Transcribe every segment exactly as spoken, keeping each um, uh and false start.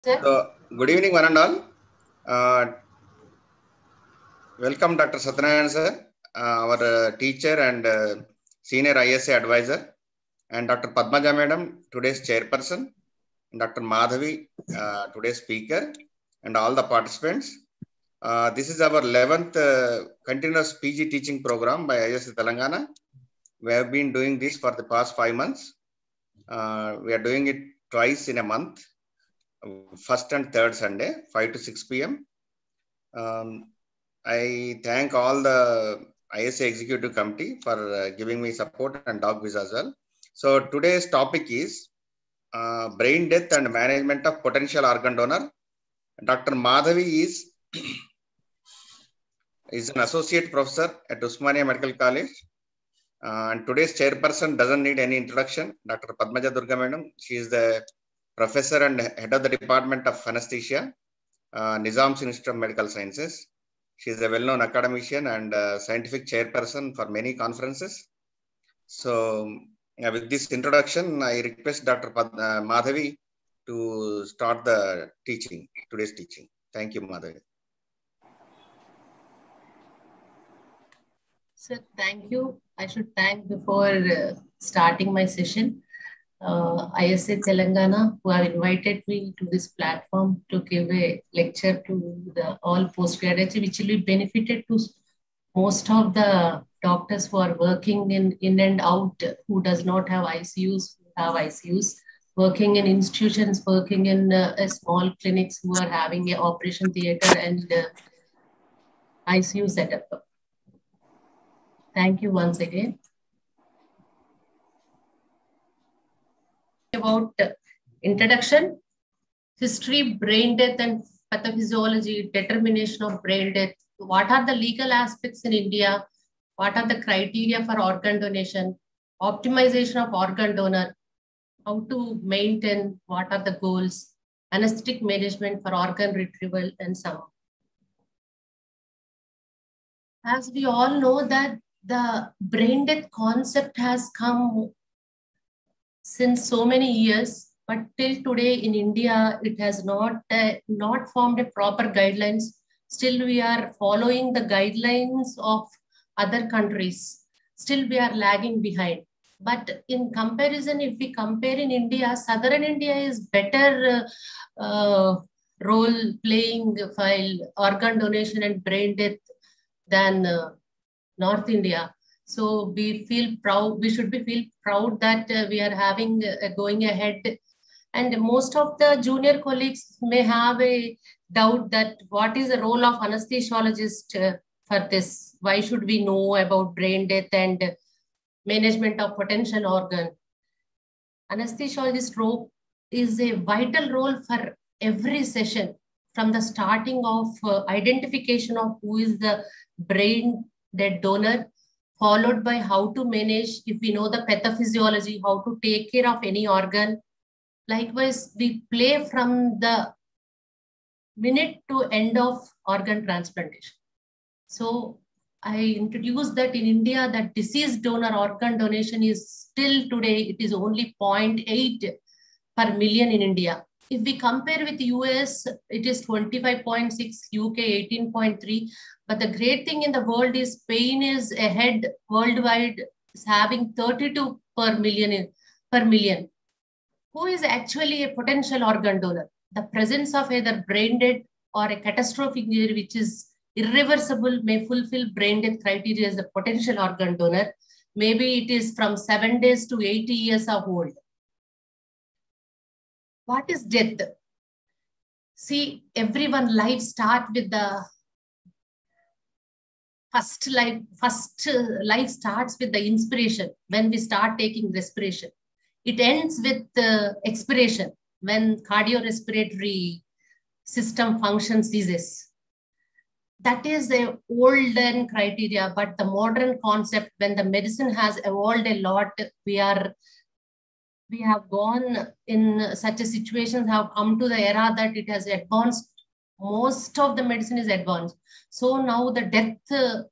So, good evening, one and all. Uh, welcome, Doctor Satyanarayan sir, uh, our uh, teacher and uh, senior I S A advisor, and Doctor Padmaja madam, today's chairperson, Doctor Madhavi, uh, today's speaker, and all the participants. Uh, this is our eleventh uh, continuous P G teaching program by I S A Telangana. We have been doing this for the past five months. Uh, we are doing it twice in a month, first and third Sunday, five to six p m Um, I thank all the I S A Executive Committee for uh, giving me support and dog visa as well. So today's topic is uh, brain death and management of potential organ donor. Doctor Madhavi is, is an associate professor at Usmania Medical College. Uh, and today's chairperson doesn't need any introduction. Doctor Padmaja Durga Madam, she is the professor and head of the Department of Anesthesia, uh, Nizam's Institute of Medical Sciences. She is a well-known academician and uh, scientific chairperson for many conferences. So, uh, with this introduction, I request Doctor Pad uh, Madhavi to start the teaching, today's teaching. Thank you, Madhavi. Sir, thank you. I should thank before uh, starting my session. Uh, I S A Telangana, who have invited me to this platform to give a lecture to the all postgraduates, which will be benefited to most of the doctors who are working in, in and out, who does not have I C Us, who have I C Us, working in institutions, working in uh, a small clinics who are having a operation theater and uh, I C U setup. Thank you once again. About uh, introduction, history, brain death and pathophysiology, determination of brain death. What are the legal aspects in India? What are the criteria for organ donation? Optimization of organ donor. How to maintain, what are the goals? Anesthetic management for organ retrieval and so on. As we all know that the brain death concept has come since so many years, but till today in India, it has not, uh, not formed a proper guidelines. Still, we are following the guidelines of other countries. Still, we are lagging behind. But in comparison, if we compare in India, Southern India is better uh, uh, role playing while organ donation and brain death than uh, North India. So we feel proud, we should be feel proud that uh, we are having uh, going ahead. And most of the junior colleagues may have a doubt that what is the role of anesthesiologist uh, for this? Why should we know about brain death and management of potential organ? Anesthesiologist role is a vital role for every session, from the starting of uh, identification of who is the brain dead donor, followed by how to manage, if we know the pathophysiology, how to take care of any organ. Likewise, we play from the minute to end of organ transplantation. So I introduced that in India, that deceased donor organ donation is still today, it is only zero point eight per million in India. If we compare with U S, it is twenty-five point six, U K eighteen point three. But the great thing in the world is Spain is ahead worldwide, is having thirty-two per million, per million. Who is actually a potential organ donor? The presence of either brain death or a catastrophic injury, which is irreversible, may fulfill brain death criteria as a potential organ donor. Maybe it is from seven days to eighty years of old. What is death? See, everyone life start with the first life, first life starts with the inspiration when we start taking respiration. It ends with the expiration when cardiorespiratory system function ceases. That is the olden criteria, but the modern concept, when the medicine has evolved a lot, we are we have gone in such a situation, have come to the era that it has advanced. Most of the medicine is advanced. So now the death uh,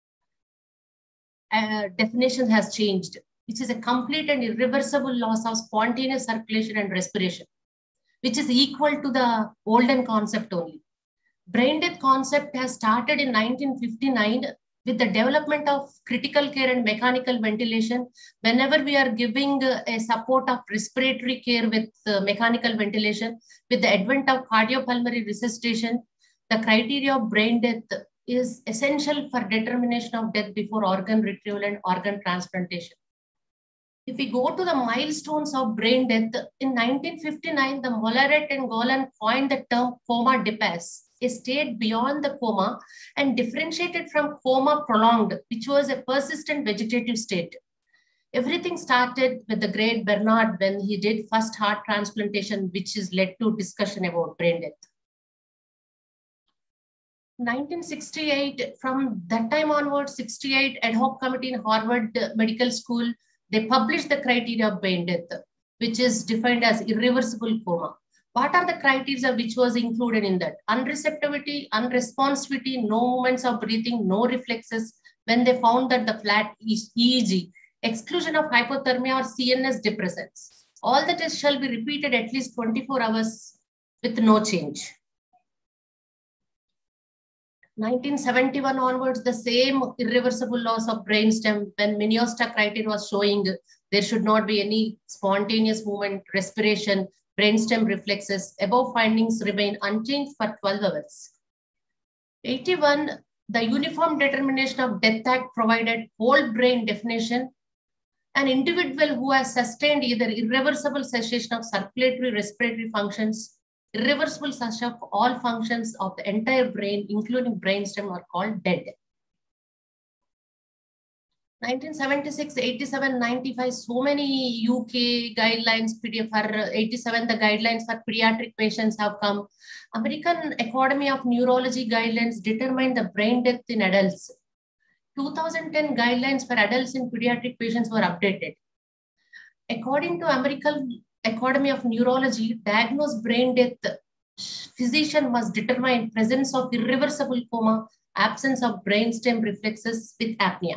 uh, definition has changed, which is a complete and irreversible loss of spontaneous circulation and respiration. which is equal to the olden concept only. Brain death concept has started in nineteen fifty-nine with the development of critical care and mechanical ventilation. Whenever we are giving a support of respiratory care with uh, mechanical ventilation, with the advent of cardiopulmonary resuscitation, the criteria of brain death is essential for determination of death before organ retrieval and organ transplantation. If we go to the milestones of brain death, in nineteen fifty-nine, the Mollaret and Golan coined the term coma dipass, a state beyond the coma, and differentiated from coma prolonged, which was a persistent vegetative state. Everything started with the great Bernard when he did first heart transplantation, which has led to discussion about brain death. nineteen sixty-eight, from that time onwards, sixty-eight ad hoc committee in Harvard Medical School, they published the criteria of brain death, which is defined as irreversible coma. What are the criteria which was included in that? Unreceptivity, unresponsivity, no movements of breathing, no reflexes when they found that the flat E E G, exclusion of hypothermia or C N S depressants. All the tests shall be repeated at least twenty-four hours with no change. nineteen seventy-one onwards, the same irreversible loss of brainstem when Minnesota criteria was showing there should not be any spontaneous movement, respiration, brainstem reflexes. Above findings remain unchanged for twelve hours. eighty-one, the Uniform Determination of Death Act provided whole brain definition. An individual who has sustained either irreversible cessation of circulatory respiratory functions, irreversible cessation of all functions of the entire brain, including brainstem, are called dead. nineteen seventy-six, eighty-seven, ninety-five, so many U K guidelines, P D F for eighty-seven, the guidelines for pediatric patients have come. American Academy of Neurology guidelines determine the brain death in adults. two thousand ten guidelines for adults in pediatric patients were updated. According to American Academy of Neurology, diagnosed brain death, physician must determine presence of irreversible coma, absence of brainstem reflexes with apnea.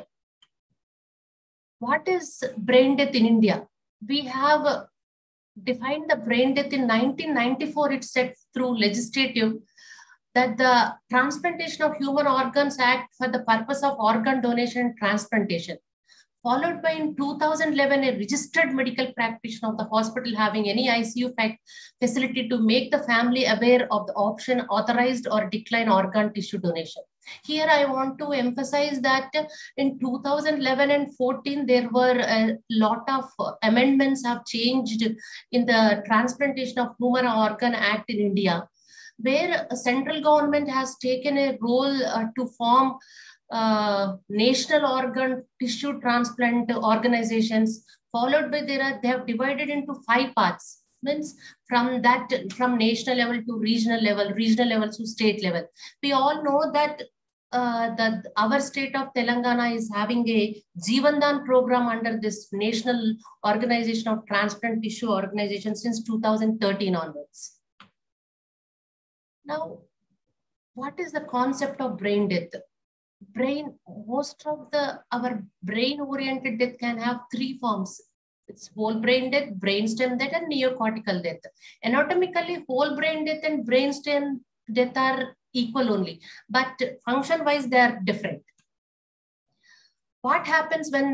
What is brain death in India? We have defined the brain death in nineteen ninety-four. It said through legislative that the Transplantation of Human Organs Act for the purpose of organ donation and transplantation, followed by in two thousand eleven, a registered medical practitioner of the hospital having any I C U facility to make the family aware of the option authorized or decline organ tissue donation. Here I want to emphasize that in two thousand eleven and fourteen, there were a lot of amendments have changed in the Transplantation of Human Organ Act in India, where central government has taken a role uh, to form Uh, national organ tissue transplant organizations, followed by there are, they have divided into five parts. Means from that, from national level to regional level, regional level to state level. We all know that uh, that our state of Telangana is having a Jeevandan program under this National Organization of Transplant Tissue Organization since two thousand thirteen onwards. Now, what is the concept of brain death? Brain, most of the our brain oriented death can have three forms. It's whole brain death, brainstem death, and neocortical death. Anatomically, whole brain death and brainstem death are equal only, but function wise they are different. What happens when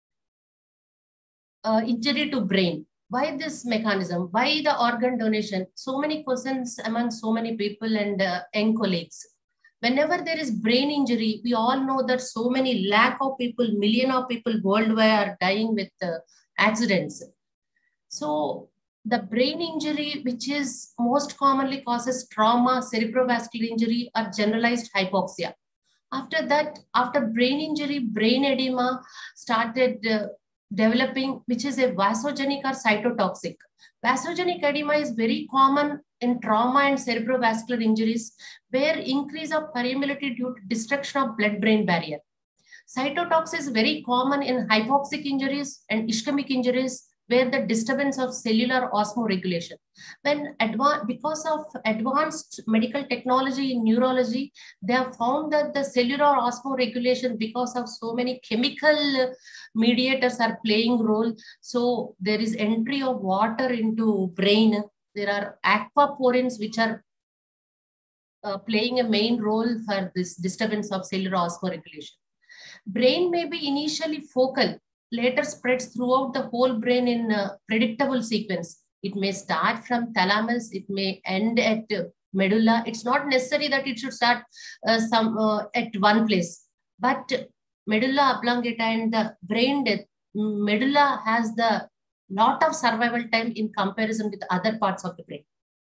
uh, injury to brain? Why this mechanism? Why the organ donation? So many questions among so many people and uh, young colleagues. Whenever there is brain injury, we all know that so many lakh of people, million of people worldwide are dying with uh, accidents. So the brain injury, which is most commonly causes trauma, cerebrovascular injury, or generalized hypoxia. After that, after brain injury, brain edema started uh, developing, which is a vasogenic or cytotoxic. Vasogenic edema is very common in trauma and cerebrovascular injuries, where increase of permeability due to destruction of blood-brain barrier. Cytotoxic is very common in hypoxic injuries and ischemic injuries, where the disturbance of cellular osmoregulation. When because of advanced medical technology in neurology, they have found that the cellular osmoregulation, because of so many chemical mediators are playing role, so there is entry of water into brain. There are aquaporins which are uh, playing a main role for this disturbance of cellular osmoregulation. Brain may be initially focal, later spreads throughout the whole brain in a predictable sequence. It may start from thalamus, it may end at medulla. It's not necessary that it should start uh, some uh, at one place, but medulla oblongata and the brain death, medulla has the lot of survival time in comparison with other parts of the brain.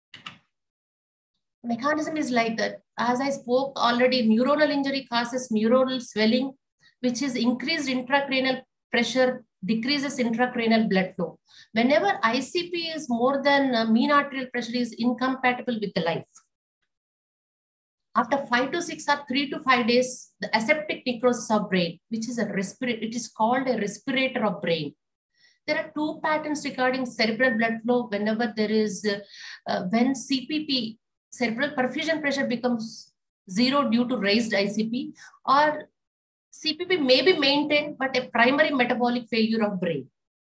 Mechanism is like that. As I spoke already, neuronal injury causes neuronal swelling, which is increased intracranial pressure, decreases intracranial blood flow. Whenever I C P is more than uh, mean arterial pressure, is incompatible with the life. After five to six or three to five days, the aseptic necrosis of brain, which is a respirator, it is called a respirator of brain. There are two patterns regarding cerebral blood flow. Whenever there is, uh, uh, when C P P, cerebral perfusion pressure becomes zero due to raised I C P, or C P P may be maintained, but a primary metabolic failure of brain.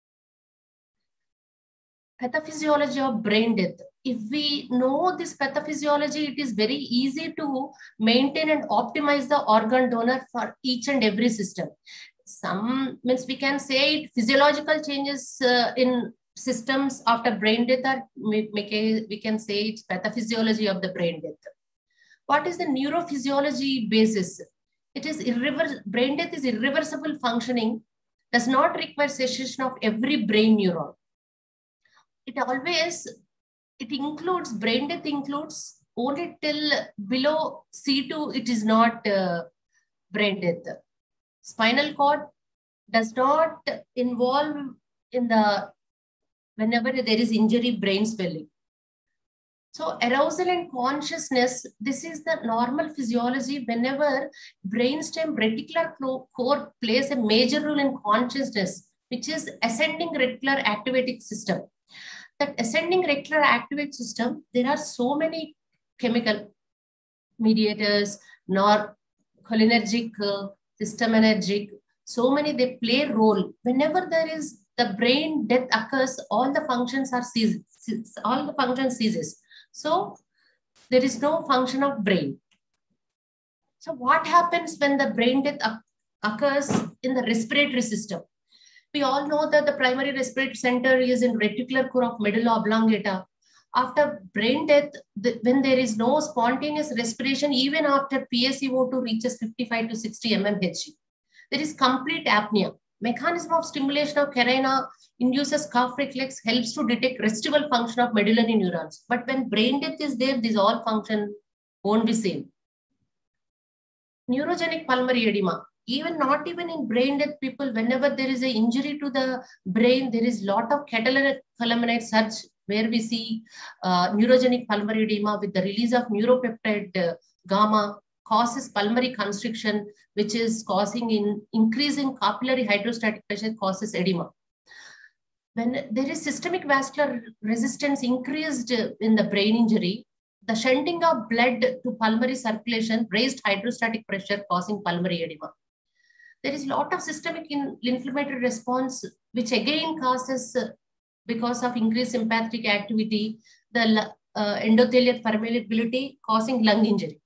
Pathophysiology of brain death. If we know this pathophysiology, it is very easy to maintain and optimize the organ donor for each and every system. Some means we can say it, physiological changes uh, in systems after brain death, or we can say it's pathophysiology of the brain death. What is the neurophysiology basis? It is irreversible. Brain death is irreversible functioning, does not require cessation of every brain neuron. It always, it includes, brain death includes only till below C two, it is not uh, brain death. Spinal cord does not involve in the, whenever there is injury, brain swelling. So arousal and consciousness, this is the normal physiology whenever brainstem reticular core plays a major role in consciousness, which is ascending reticular activating system. That ascending reticular activate system, there are so many chemical mediators, nor cholinergic, uh, systeminergic, so many, they play a role. Whenever there is the brain death occurs, all the functions are ceased, all the function ceases. So there is no function of brain. So what happens when the brain death occurs in the respiratory system? We all know that the primary respiratory center is in reticular core of medulla oblongata. After brain death, the, when there is no spontaneous respiration, even after P a C O two reaches fifty-five to sixty millimeters mercury, there is complete apnea. Mechanism of stimulation of carina induces cough reflex, helps to detect residual function of medullary neurons. But when brain death is there, these all function won't be same. Neurogenic pulmonary edema. Even not even in brain death people, whenever there is an injury to the brain, there is lot of catecholamine surge where we see uh, neurogenic pulmonary edema with the release of neuropeptide uh, gamma causes pulmonary constriction, which is causing in increasing capillary hydrostatic pressure causes edema. When there is systemic vascular resistance increased in the brain injury, the shunting of blood to pulmonary circulation raised hydrostatic pressure causing pulmonary edema. There is a lot of systemic in, inflammatory response, which again causes, uh, because of increased sympathetic activity, the uh, endothelial permeability causing lung injury.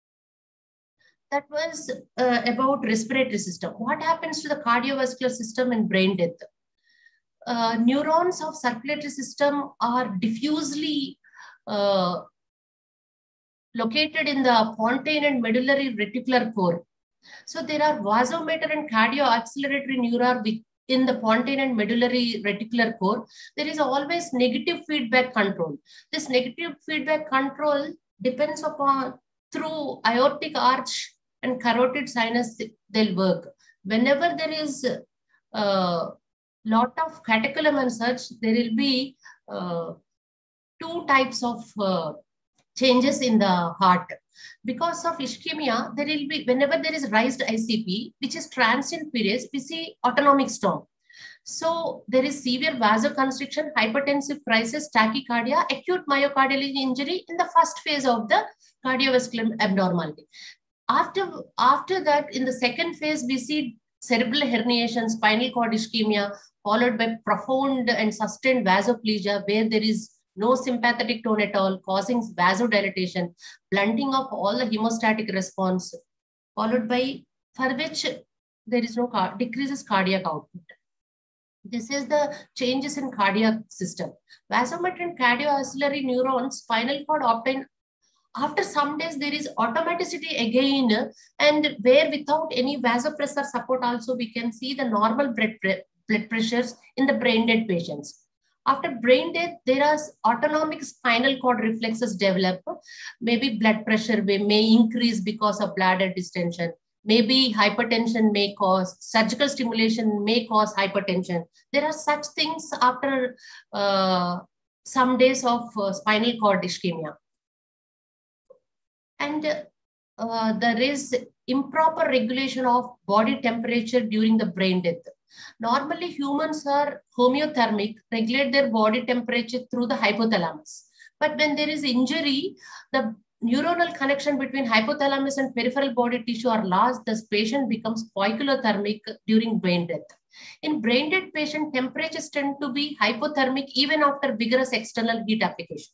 That was uh, about respiratory system. What happens to the cardiovascular system in brain death? Uh, neurons of circulatory system are diffusely uh, located in the pontine and medullary reticular core. So there are vasomotor and cardioacceleratory neurons in the pontine and medullary reticular core. There is always negative feedback control. This negative feedback control depends upon through aortic arch and carotid sinus, they'll work. Whenever there is a uh, lot of catecholamine surge, there will be uh, two types of uh, changes in the heart. Because of ischemia, there will be, whenever there is raised I C P, which is transient periods, we see autonomic storm. So there is severe vasoconstriction, hypertensive crisis, tachycardia, acute myocardial injury in the first phase of the cardiovascular abnormality. After, after that, in the second phase, we see cerebral herniation, spinal cord ischemia, followed by profound and sustained vasoplegia, where there is no sympathetic tone at all, causing vasodilatation, blunting of all the hemostatic response, followed by, for which there is no car decreases cardiac output. This is the changes in cardiac system. Vasomotor and cardioaxillary neurons, spinal cord obtain after some days. There is automaticity again, and where without any vasopressor support also we can see the normal blood, blood pressures in the brain dead patients. After brain death, there are autonomic spinal cord reflexes develop. Maybe blood pressure may, may increase because of bladder distension. Maybe hypertension may cause, surgical stimulation may cause hypertension. There are such things after uh, some days of uh, spinal cord ischemia. And uh, there is improper regulation of body temperature during the brain death. Normally, humans are homeothermic, regulate their body temperature through the hypothalamus. But when there is injury, the neuronal connection between hypothalamus and peripheral body tissue are lost. The patient becomes poikilothermic during brain death. In brain dead patient, temperatures tend to be hypothermic even after vigorous external heat application.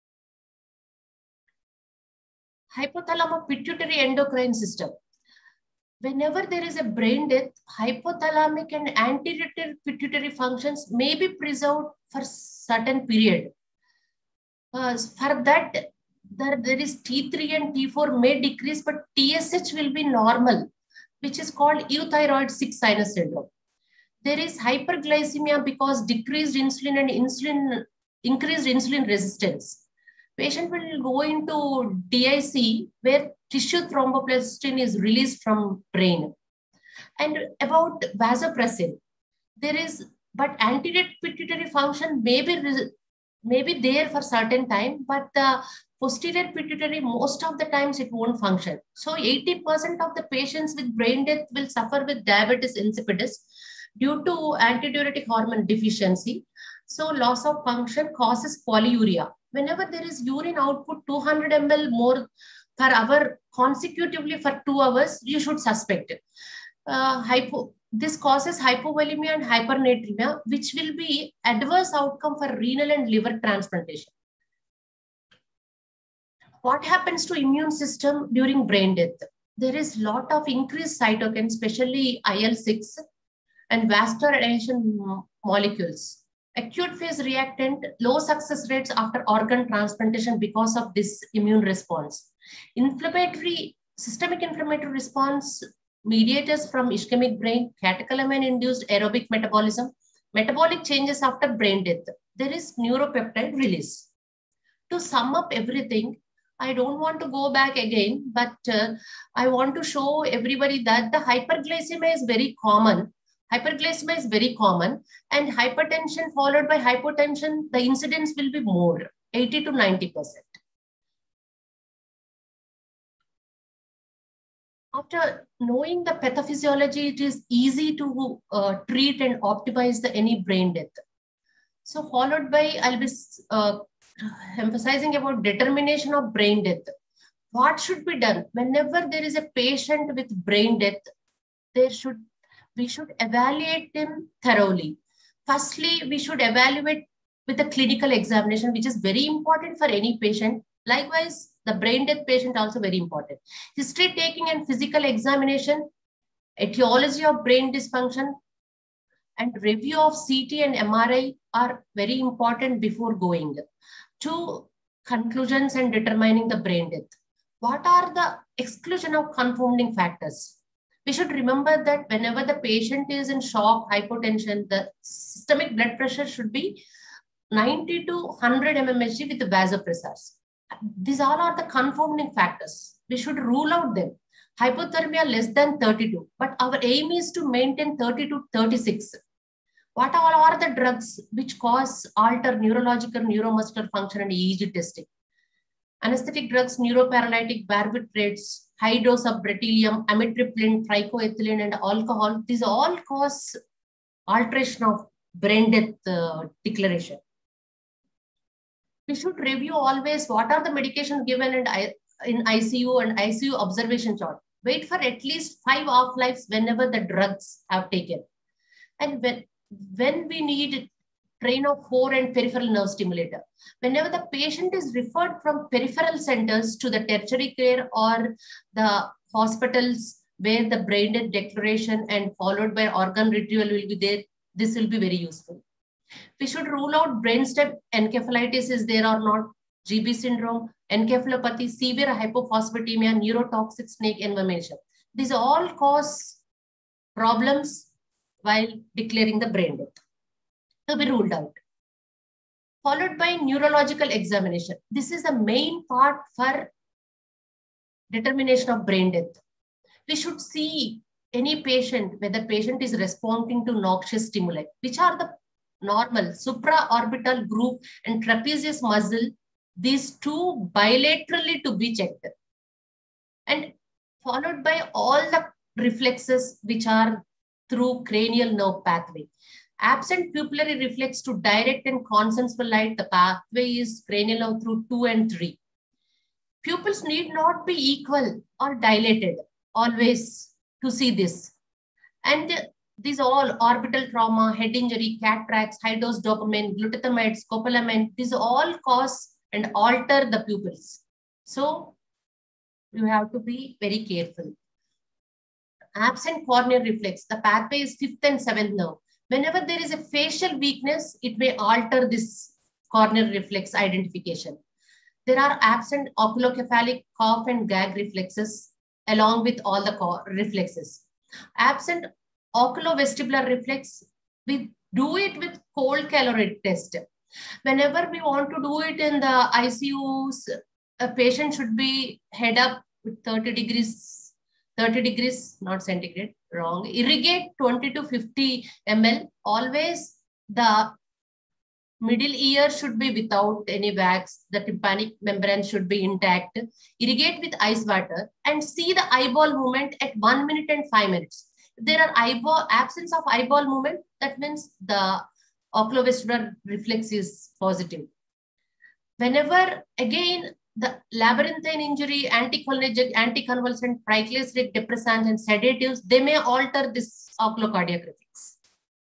Hypothalamic pituitary endocrine system. Whenever there is a brain death, hypothalamic and anterior pituitary functions may be preserved for certain period. Uh, for that, there, there is T three and T four may decrease, but T S H will be normal, which is called euthyroid six sinus syndrome. There is hyperglycemia because decreased insulin and insulin increased insulin resistance. Patient will go into D I C where tissue thromboplastin is released from brain. And about vasopressin, there is, but anterior pituitary function may be, may be there for certain time, but the posterior pituitary, most of the times it won't function. So eighty percent of the patients with brain death will suffer with diabetes insipidus due to antidiuretic hormone deficiency. So loss of function causes polyuria. Whenever there is urine output two hundred milliliters more per hour consecutively for two hours, you should suspect it. Uh, hypo, this causes hypovolemia and hypernatremia, which will be adverse outcome for renal and liver transplantation. What happens to immune system during brain death? There is lot of increased cytokines, especially I L six and vasodilation molecules. Acute phase reactant, low success rates after organ transplantation because of this immune response. Inflammatory, systemic inflammatory response, mediators from ischemic brain, catecholamine-induced aerobic metabolism, metabolic changes after brain death. There is neuropeptide release. To sum up everything, I don't want to go back again, but uh, I want to show everybody that the hyperglycemia is very common. Hyperglycemia is very common, and hypertension followed by hypotension, the incidence will be more, eighty to ninety percent. After knowing the pathophysiology, it is easy to uh, treat and optimize the any brain death. So followed by, I'll be uh, emphasizing about determination of brain death. What should be done? Whenever there is a patient with brain death, there should we should evaluate them thoroughly. Firstly, we should evaluate with a clinical examination, which is very important for any patient. Likewise, the brain death patient also very important. History taking and physical examination, etiology of brain dysfunction, and review of C T and M R I are very important before going to conclusions and determining the brain death. What are the exclusion of confounding factors? We should remember that whenever the patient is in shock, hypotension, the systemic blood pressure should be ninety to one hundred millimeters of mercury with vasopressors. These all are the confounding factors. We should rule out them. Hypothermia less than thirty-two, but our aim is to maintain thirty to thirty-six. What all are the drugs which cause alter neurological, neuromuscular function and E E G testing? Anesthetic drugs, neuroparalytic, barbiturates, high dose of bretylium, amitriptyline, trichoethylene, and alcohol. These all cause alteration of brain death uh, declaration. We should review always what are the medications given in, in I C U and I C U observation chart. Wait for at least five off-lives whenever the drugs have taken. And when, when we need train of four and peripheral nerve stimulator. Whenever the patient is referred from peripheral centers to the tertiary care or the hospitals where the brain death declaration and followed by organ retrieval will be there, this will be very useful. We should rule out brainstem encephalitis is there or not, G B syndrome, encephalopathy, severe hypophosphatemia, neurotoxic snake inflammation. These all cause problems while declaring the brain death to be ruled out. Followed by neurological examination. This is the main part for determination of brain death. We should see any patient, whether patient is responding to noxious stimuli, which are the normal supraorbital group and trapezius muscle, these two bilaterally to be checked. And followed by all the reflexes which are through cranial nerve pathway. Absent pupillary reflex to direct and consensual light, the pathway is cranial nerve through two and three. Pupils need not be equal or dilated always to see this. And these all orbital trauma, head injury, cataracts, high dose dopamine, glutathamide, scopolamine, these all cause and alter the pupils. So you have to be very careful. Absent corneal reflex, the pathway is fifth and seventh nerve. Whenever there is a facial weakness, it may alter this corneal reflex identification. There are absent oculocephalic, cough and gag reflexes along with all the reflexes. Absent oculovestibular reflex, we do it with cold caloric test. Whenever we want to do it in the I C Us, a patient should be head up with thirty degrees, thirty degrees, not centigrade, wrong. Irrigate twenty to fifty milliliters. Always the middle ear should be without any wax. The tympanic membrane should be intact. Irrigate with ice water and see the eyeball movement at one minute and five minutes. If there are eyeball absence of eyeball movement, that means the oculovestibular reflex is positive. Whenever again the labyrinthine injury, anticholinergic, anticonvulsant, triglyceride, depressants, and sedatives, they may alter this oculocardiac reflex.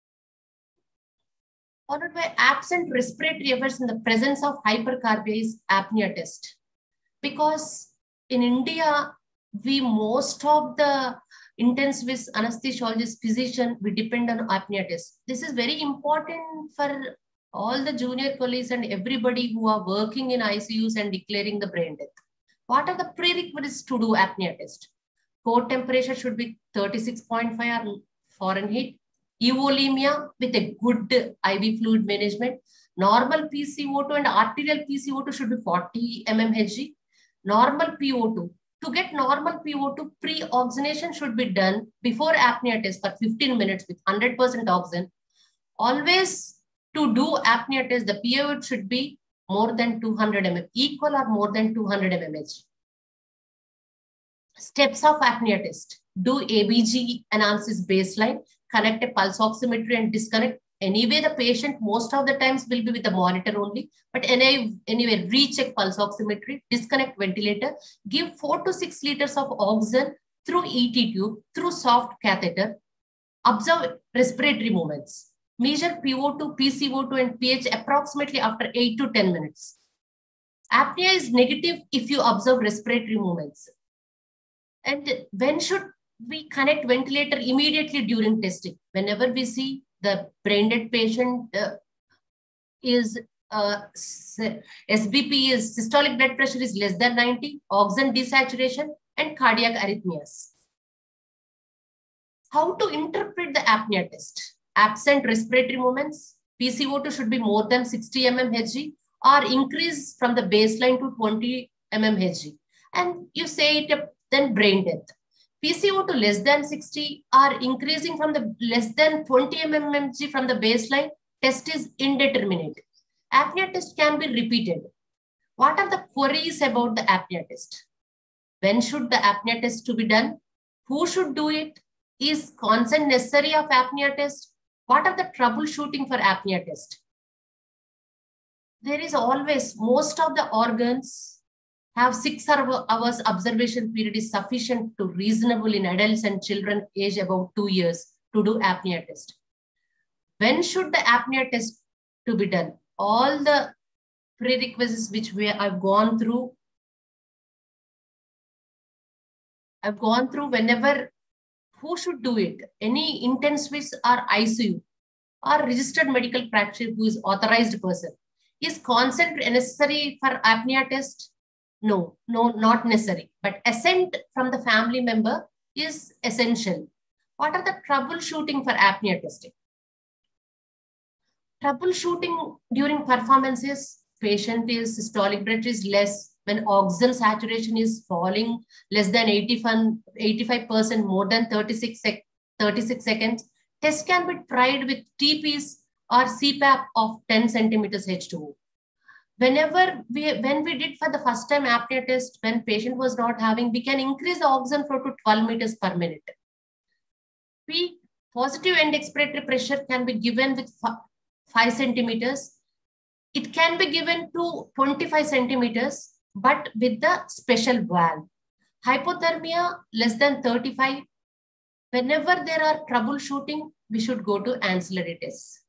Followed by absent respiratory efforts in the presence of hypercarbia is apnea test. Because in India, we most of the intensivist, anesthesiologist, physician, we depend on apnea test. This is very important for all the junior colleagues and everybody who are working in I C Us and declaring the brain death. What are the prerequisites to do apnea test? Core temperature should be thirty-six point five Fahrenheit. Euvolemia with a good I V fluid management. Normal P C O two and arterial P C O two should be forty millimeters Hg. Normal P O two. To get normal P O two, pre-oxygenation should be done before apnea test for fifteen minutes with one hundred percent oxygen. Always to do apnea test, the P O two should be more than two hundred milliliters, equal or more than two hundred milliliters. Steps of apnea test. Do A B G analysis baseline, connect a pulse oximetry and disconnect. Anyway, the patient most of the times will be with the monitor only, but anyway, anyway recheck pulse oximetry, disconnect ventilator, give four to six liters of oxygen through E T tube, through soft catheter, observe respiratory movements, measure P O two, P C O two and pH approximately after eight to ten minutes. Apnea is negative if you observe respiratory movements. And when should we connect ventilator? Immediately during testing. Whenever we see the brain dead patient uh, is uh, S B P is systolic blood pressure is less than ninety, oxygen desaturation and cardiac arrhythmias. How to interpret the apnea test? Absent respiratory movements, P C O two should be more than sixty millimeters Hg or increase from the baseline to twenty millimeters Hg. And you say it, then brain death. P C O two less than sixty are increasing from the less than twenty millimeters Hg from the baseline, test is indeterminate. Apnea test can be repeated. What are the queries about the apnea test? When should the apnea test to be done? Who should do it? Is consent necessary of apnea test? What are the troubleshooting for apnea test? There is always, most of the organs have six hours observation period is sufficient to reasonable in adults and children aged about two years to do apnea test. When should the apnea test to be done. All the prerequisites which we I've gone through, I've gone through whenever, who should do it? Any intensivist or I C U or registered medical practitioner who is authorized person. Is consent necessary for apnea test? No, no, not necessary. But assent from the family member is essential. What are the troubleshooting for apnea testing? Troubleshooting during performances, patient is systolic rate is less, when oxygen saturation is falling less than eighty-five percent more than thirty-six, sec thirty-six seconds, test can be tried with T Ps or C PAP of ten centimeters H two O. Whenever we, when we did for the first time apnea test, when patient was not having, we can increase the oxygen flow to twelve meters per minute. P, positive end expiratory pressure can be given with five centimeters. It can be given to twenty-five centimeters, but with the special valve. Hypothermia less than thirty-five. Whenever there are troubleshooting, we should go to ancillary tests.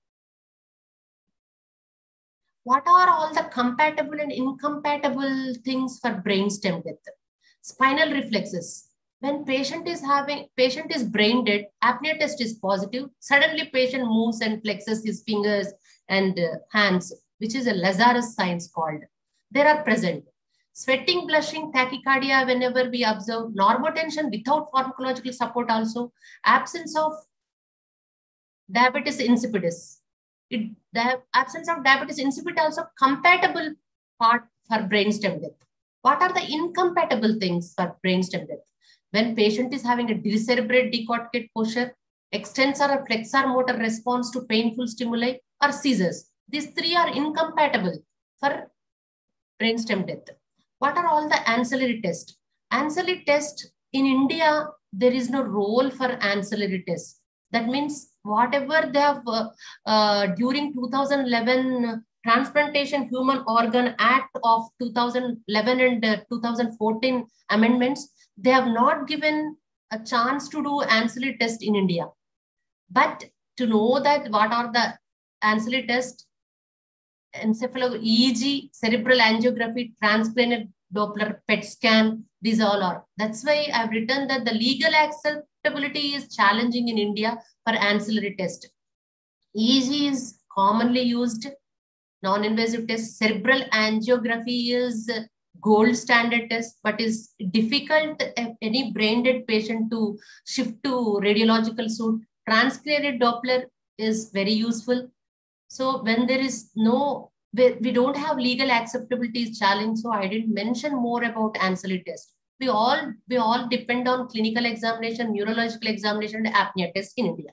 What are all the compatible and incompatible things for brainstem death? Spinal reflexes. When patient is having, patient is brain dead, apnea test is positive, suddenly patient moves and flexes his fingers and uh, hands, which is a Lazarus signs called. They are present. Sweating, blushing, tachycardia whenever we observe, normotension without pharmacological support also, absence of diabetes insipidus. It, the absence of diabetes insipidus also compatible part for brainstem death. What are the incompatible things for brainstem death? When patient is having a decerebrate decorticate posture, extensor or flexor motor response to painful stimuli or seizures. These three are incompatible for brainstem death. What are all the ancillary tests? Ancillary test in India, there is no role for ancillary tests. That means whatever they have uh, uh, during two thousand eleven Transplantation Human Organ Act of two thousand eleven and uh, two thousand fourteen amendments, they have not given a chance to do ancillary test in India. But to know that what are the ancillary tests, encephalography, E E G, cerebral angiography, transcranial Doppler, P E T scan, these all are. That's why I've written that the legal acceptability is challenging in India for ancillary test. E E G is commonly used, non-invasive test. Cerebral angiography is gold standard test, but is difficult if any brain dead patient to shift to radiological suite. Transcranial Doppler is very useful. So when there is no, we, we don't have legal acceptability challenge, so I didn't mention more about ancillary test. We all, we all depend on clinical examination, neurological examination, and apnea test in India.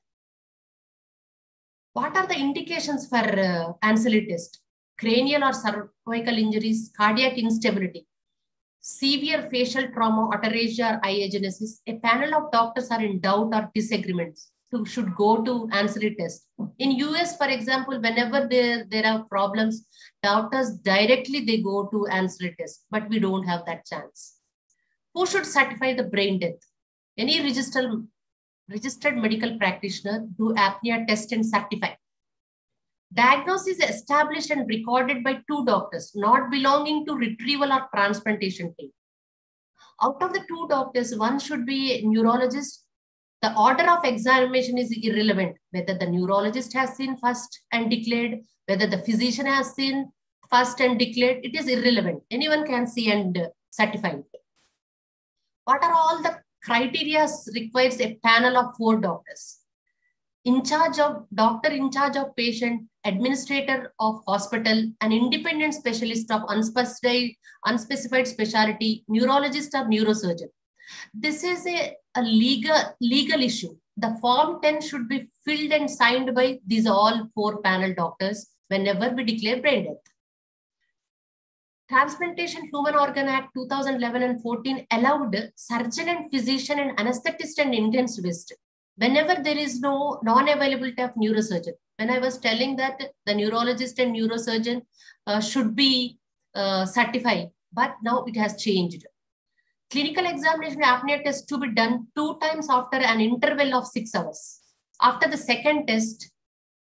What are the indications for uh, ancillary test? Cranial or cervical injuries, cardiac instability, severe facial trauma, atresia, or eye agenesis. A panel of doctors are in doubt or disagreements, so should go to ancillary test. In U S, for example, whenever there, there are problems, doctors directly they go to ancillary test, but we don't have that chance. Who should certify the brain death? Any registered, registered medical practitioner do apnea test and certify. Diagnosis is established and recorded by two doctors, not belonging to retrieval or transplantation team. Out of the two doctors, one should be a neurologist. The order of examination is irrelevant, whether the neurologist has seen first and declared, whether the physician has seen first and declared, it is irrelevant. Anyone can see and certify it. What are all the criteria requires a panel of four doctors? In charge of, doctor in charge of patient, administrator of hospital, an independent specialist of unspecified, unspecified specialty, neurologist or neurosurgeon. This is a, a legal, legal issue. The form ten should be filled and signed by these all four panel doctors whenever we declare brain death. Transplantation Human Organ Act two thousand eleven and fourteen allowed surgeon and physician and anesthetist and intensivist whenever there is no non-availability of neurosurgeon. When I was telling that the neurologist and neurosurgeon uh, should be uh, certified, but now it has changed. Clinical examination apnea test to be done two times after an interval of six hours. After the second test,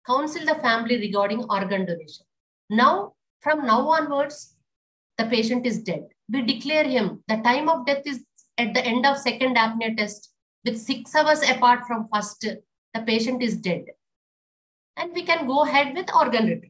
counsel the family regarding organ donation. Now, from now onwards, the patient is dead. We declare him, the time of death is at the end of second apnea test, with six hours apart from first, the patient is dead. And we can go ahead with organ retrieval.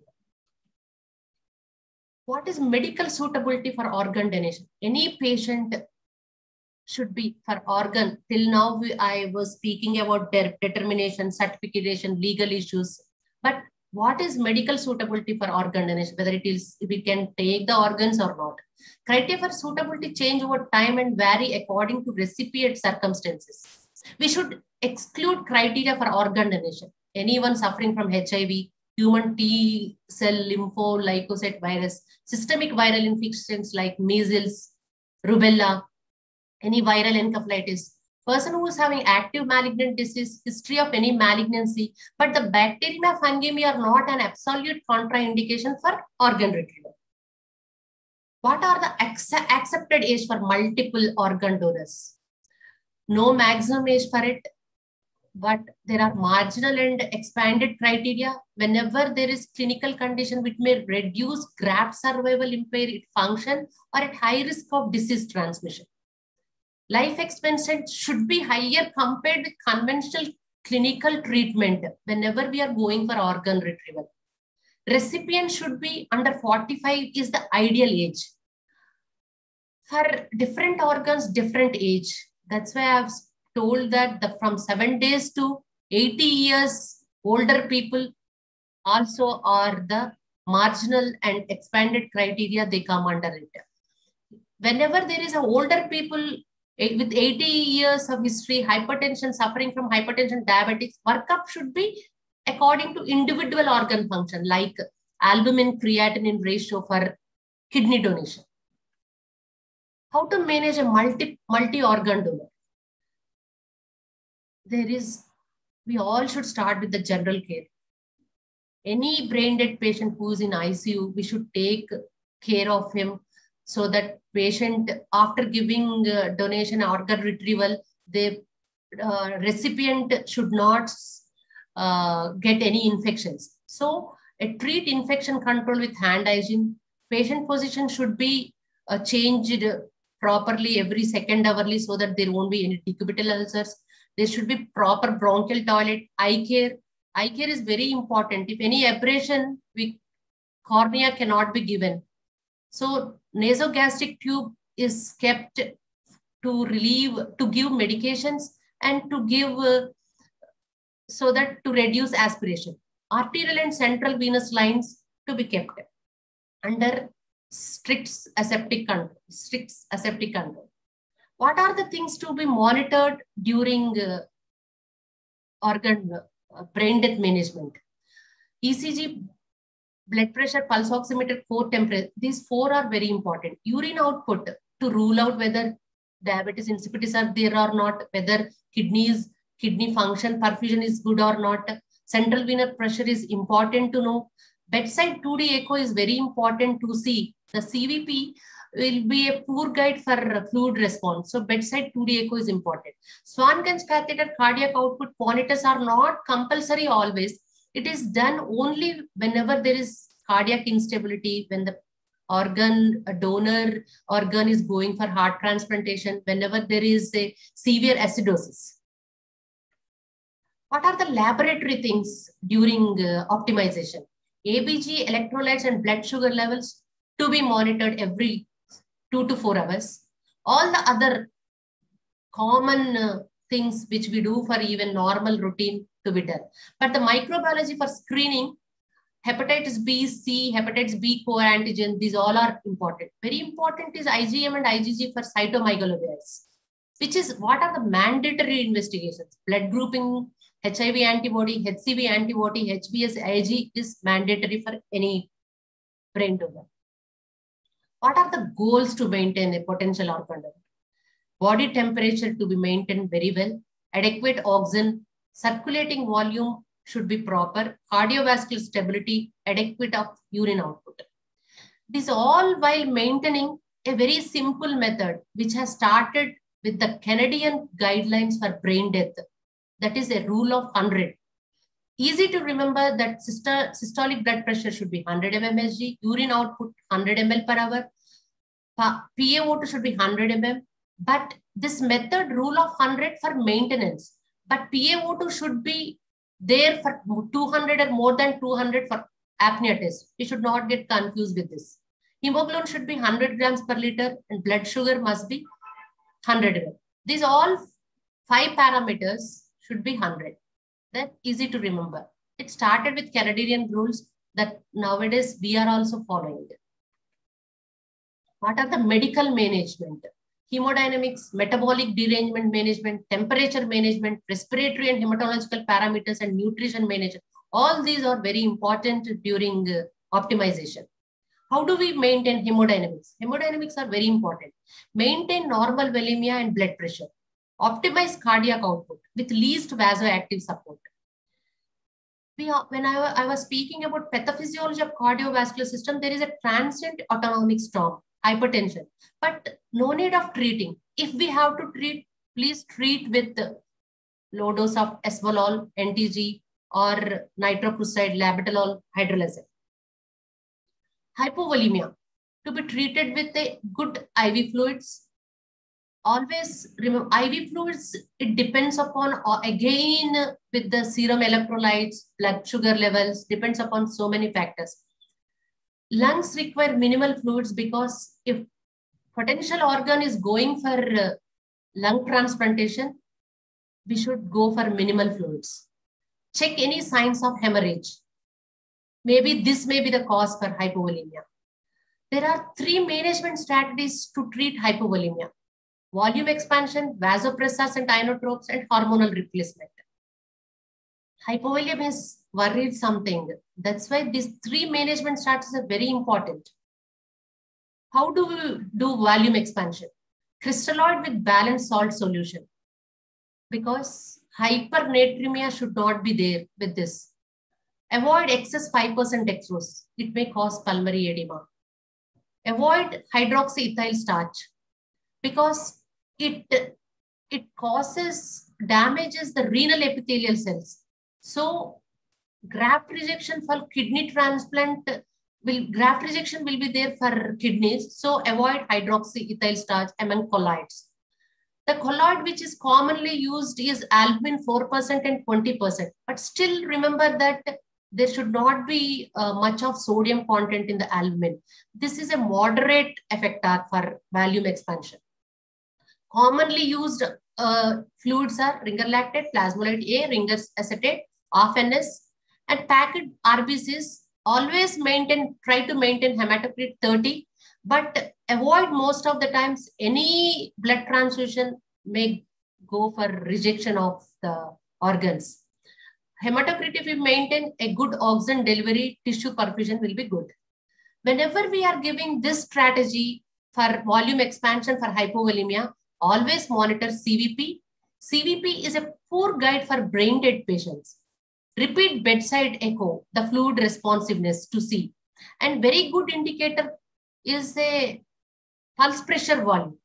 What is medical suitability for organ donation? Any patient should be for organ. Till now, we, I was speaking about de determination, certification, legal issues. But what is medical suitability for organ donation? Whether it is, we can take the organs or not. Criteria for suitability change over time and vary according to recipient circumstances. We should exclude criteria for organ donation. Anyone suffering from H I V, human T cell lympholycocyte virus, systemic viral infections like measles, rubella, any viral encephalitis, person who is having active malignant disease, history of any malignancy, but the bacteremia fungi are not an absolute contraindication for organ retrieval. What are the ac- accepted age for multiple organ donors? No maximum age for it, but there are marginal and expanded criteria. Whenever there is clinical condition which may reduce graft survival, impair its function, or at high risk of disease transmission. Life expectancy should be higher compared with conventional clinical treatment whenever we are going for organ retrieval. Recipient should be under forty-five is the ideal age. For different organs, different age. That's why I've told that the, from seven days to eighty years, older people also are the marginal and expanded criteria, they come under it. Whenever there is a older people with eighty years of history, hypertension, suffering from hypertension, diabetics, workup should be according to individual organ function, like albumin creatinine ratio for kidney donation. How to manage a multi, multi-organ donor? There is, we all should start with the general care. Any brain dead patient who is in I C U, we should take care of him so that patient, after giving uh, donation organ retrieval, the uh, recipient should not uh, get any infections. So a treat infection control with hand hygiene. Patient position should be uh, changed properly every second hourly so that there won't be any decubital ulcers. There should be proper bronchial toilet. Eye care. Eye care is very important. If any abrasion, we, cornea cannot be given. So nasogastric tube is kept to relieve, to give medications and to give, uh, so that to reduce aspiration. Arterial and central venous lines to be kept under strict aseptic control. Strict aseptic control. What are the things to be monitored during uh, organ uh, brain death management? E C G, blood pressure, pulse oximeter, core temperature. These four are very important. Urine output to rule out whether diabetes insipidus are there or not, whether kidneys, kidney function, perfusion is good or not. Central venous pressure is important to know. Bedside two D echo is very important to see. The C V P will be a poor guide for fluid response. So bedside two D echo is important. Swan-Ganz catheter cardiac output monitors are not compulsory always. It is done only whenever there is cardiac instability, when the organ a donor organ is going for heart transplantation, whenever there is a severe acidosis. What are the laboratory things during uh, optimization? A B G, electrolytes and blood sugar levels to be monitored every two to four hours. All the other common uh, things which we do for even normal routine to be done. But the microbiology for screening, hepatitis B, C, hepatitis B core antigen, these all are important. Very important is I G M and I G G for cytomegalovirus, which is what are the mandatory investigations. Blood grouping, H I V antibody, H C V antibody, H B S, I G is mandatory for any brain donor. What are the goals to maintain a potential organ donor? Body temperature to be maintained very well, adequate oxygen, circulating volume should be proper, cardiovascular stability, adequate of urine output. This all while maintaining a very simple method which has started with the Canadian guidelines for brain death. That is a rule of one hundred. Easy to remember that systolic blood pressure should be one hundred millimeters per G, urine output one hundred milliliters per hour, P A O two should be one hundred millimeters, but this method rule of one hundred for maintenance, but P A O two should be there for two hundred or more than two hundred for apnea test. We should not get confused with this. Hemoglobin should be one hundred grams per liter and blood sugar must be one hundred milliliters. These all five parameters should be one hundred. That's easy to remember. It started with Canadian rules that nowadays we are also following. What are the medical management? Hemodynamics, metabolic derangement management, temperature management, respiratory and hematological parameters, and nutrition management. All these are very important during uh, optimization. How do we maintain hemodynamics? Hemodynamics are very important. Maintain normal volemia and blood pressure. Optimize cardiac output with least vasoactive support. We are, when I, I was speaking about pathophysiology of cardiovascular system, there is a transient autonomic storm, hypertension, but no need of treating. If we have to treat, please treat with low dose of esmolol, N T G, or nitroprusside, labetalol, hydralazine. Hypovolemia, to be treated with a good I V fluids. Always remember, I V fluids, it depends upon, uh, again, with the serum electrolytes, blood sugar levels, depends upon so many factors. Lungs require minimal fluids because if potential organ is going for uh, lung transplantation, we should go for minimal fluids. Check any signs of hemorrhage. Maybe this may be the cause for hypovolemia. There are three management strategies to treat hypovolemia: volume expansion, vasopressors and inotropes, and hormonal replacement. Hypovolemia has worried something. That's why these three management strategies are very important. How do we do volume expansion? Crystalloid with balanced salt solution. Because hypernatremia should not be there with this. Avoid excess five percent dextrose. It may cause pulmonary edema. Avoid hydroxyethyl starch because it, it causes, damages the renal epithelial cells. So graft rejection for kidney transplant, will graft rejection will be there for kidneys. So avoid hydroxyethyl starch among colloids. The colloid which is commonly used is albumin four percent and twenty percent. But still remember that there should not be uh, much of sodium content in the albumin. This is a moderate effector for volume expansion. Commonly used uh, fluids are Ringer lactate, plasmolite A, Ringer acetate, half N S, and packed R B Cs. Always maintain, try to maintain hematocrit thirty, but avoid most of the times any blood transfusion may go for rejection of the organs. Hematocrit, if we maintain a good oxygen delivery, tissue perfusion will be good. Whenever we are giving this strategy for volume expansion for hypovolemia, always monitor C V P. C V P is a poor guide for brain dead patients. Repeat bedside echo, the fluid responsiveness to see. And very good indicator is a pulse pressure volume.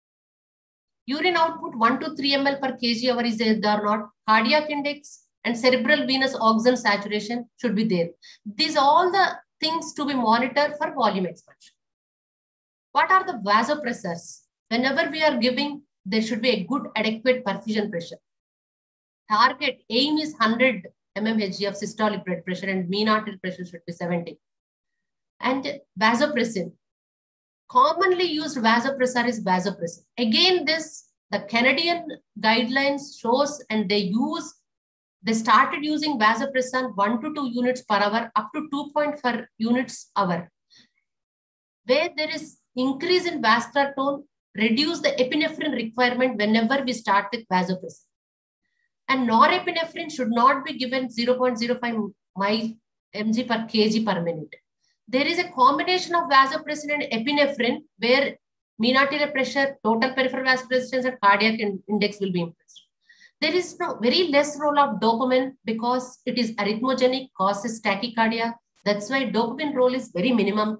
Urine output one to three milliliters per kg hour is there or not. Cardiac index and cerebral venous oxygen saturation should be there. These are all the things to be monitored for volume expansion. What are the vasopressors? Whenever we are giving, there should be a good adequate perfusion pressure. Target aim is one hundred millimeters per G of systolic blood pressure and mean arterial pressure should be seventy. And vasopressin. Commonly used vasopressor is vasopressin. Again, this, the Canadian guidelines shows and they use, they started using vasopressin one to two units per hour up to two point four units hour. Where there is increase in vascular tone, reduce the epinephrine requirement whenever we start with vasopressin. And norepinephrine should not be given zero point zero five mg per kg per minute. There is a combination of vasopressin and epinephrine where mean arterial pressure, total peripheral vascular resistance, and cardiac index will be increased. There is no very less role of dopamine because it is arrhythmogenic, causes tachycardia. That's why dopamine role is very minimum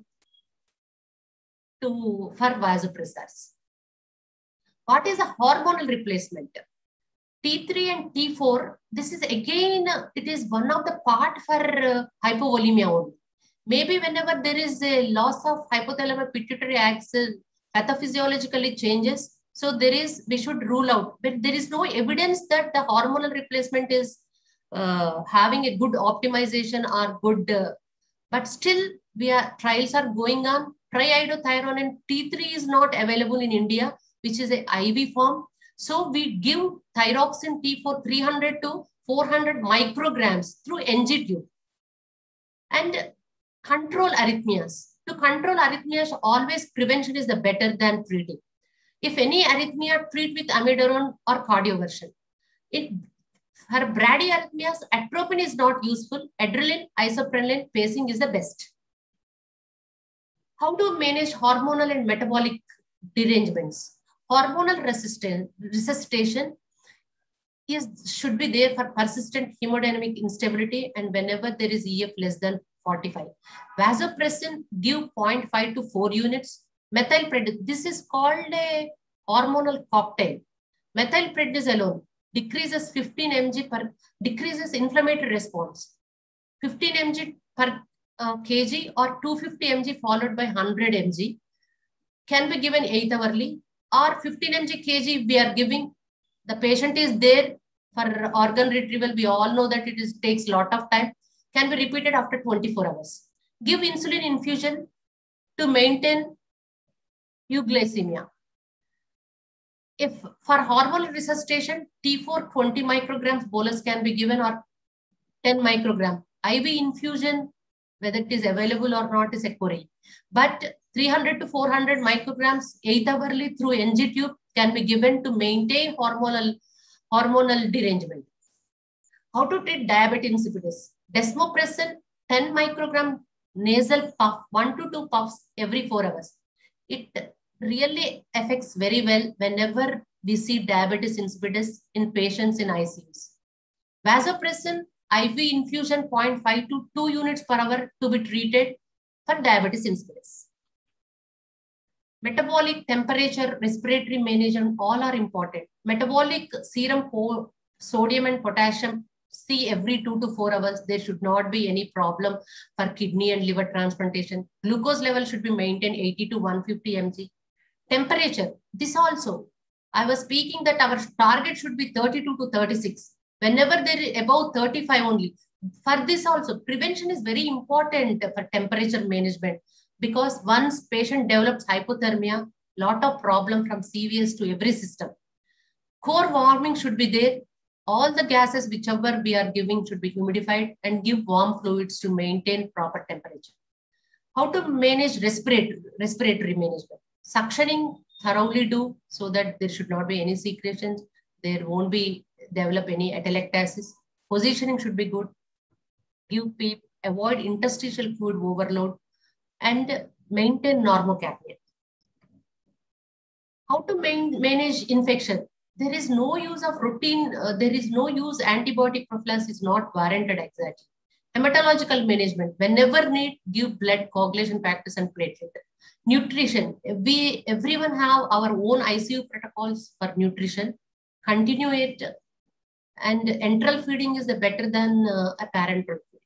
to, for vasopressors. What is a hormonal replacement? T three and T four, this is again, uh, it is one of the part for uh, hypovolemia only. Maybe whenever there is a loss of hypothalamic pituitary axis, pathophysiologically changes. So there is, we should rule out, but there is no evidence that the hormonal replacement is uh, having a good optimization or good, uh, but still we are, trials are going on. Triiodothyronine T three is not available in India, which is a I V form. So we give thyroxine T four three hundred to four hundred micrograms through N G tube. And control arrhythmias. To control arrhythmias, always prevention is the better than treating. If any arrhythmia, treat with amiodarone or cardioversion. It, for bradyarrhythmias, atropine is not useful. Adrenaline, isoprene, pacing is the best. How to manage hormonal and metabolic derangements? Hormonal resistance, resuscitation is, should be there for persistent hemodynamic instability and whenever there is E F less than forty-five. Vasopressin, give zero point five to four units. Methylprednisolone, this is called a hormonal cocktail. Methylprednisolone decreases fifteen milligrams per, decreases inflammatory response. fifteen milligrams per uh, kg or two hundred fifty milligrams followed by one hundred milligrams can be given eight hourly, or fifteen milligrams kg we are giving. The patient is there for organ retrieval. We all know that it is, takes a lot of time. Can be repeated after twenty-four hours. Give insulin infusion to maintain euglycemia. If for hormonal resuscitation, T four twenty micrograms bolus can be given or ten microgram. I V infusion, whether it is available or not, is a query. But three hundred to four hundred micrograms eight hourly through N G tube can be given to maintain hormonal, hormonal derangement. How to treat diabetes insipidus? Desmopressin, ten microgram nasal puff, one to two puffs every four hours. It really affects very well whenever we see diabetes insipidus in patients in I C Us. Vasopressin, I V infusion zero point five to two units per hour to be treated for diabetes insipidus. Metabolic, temperature, respiratory management, all are important. Metabolic serum sodium and potassium, see every two to four hours. There should not be any problem for kidney and liver transplantation. Glucose level should be maintained eighty to one hundred fifty milligrams. Temperature, this also. I was speaking that our target should be thirty-two to thirty-six. Whenever there is above thirty-five only. For this also, prevention is very important for temperature management, because once patient develops hypothermia, lot of problem from C V S to every system. Core warming should be there. All the gases whichever we are giving should be humidified and give warm fluids to maintain proper temperature. How to manage respiratory, respiratory management? Suctioning thoroughly do so that there should not be any secretions. There won't be develop any atelectasis. Positioning should be good. Give PEEP, avoid interstitial fluid overload, and maintain normocapnia. How to main, manage infection? There is no use of routine, uh, there is no use antibiotic prophylaxis is not warranted exactly. Hematological management, whenever need, give blood coagulation factors and platelet. Nutrition, we, everyone have our own I C U protocols for nutrition. Continue it, and enteral feeding is the better than uh, a parenteral feeding.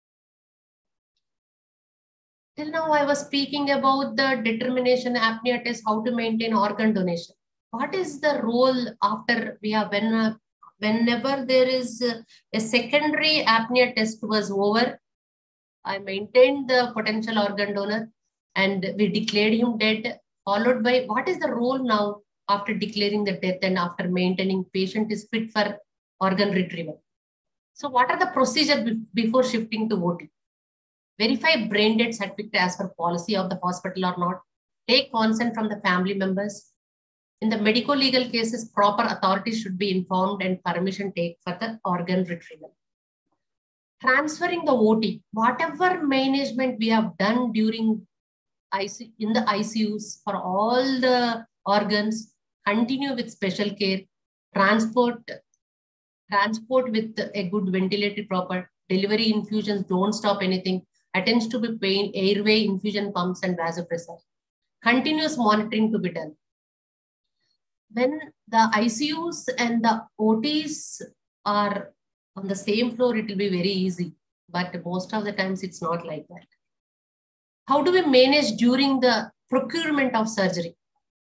Till now, I was speaking about the determination apnea test, how to maintain organ donation. What is the role after we have, when, uh, whenever there is uh, a secondary apnea test was over, I maintained the potential organ donor and we declared him dead, followed by what is the role now after declaring the death and after maintaining patient is fit for organ retrieval. So what are the procedures before shifting to O T? Verify brain dead certificate as per policy of the hospital or not. Take consent from the family members. In the medico-legal cases, proper authorities should be informed and permission take for the organ retrieval. Transferring the O T, whatever management we have done during I C, in the I C Us for all the organs, continue with special care, transport, transport with a good ventilated proper, delivery infusions, don't stop anything, attends to be pain, airway infusion pumps and vasopressor. Continuous monitoring to be done. when the I C Us and the O Ts are on the same floor, it will be very easy. But most of the times it's not like that. How do we manage during the procurement of surgery?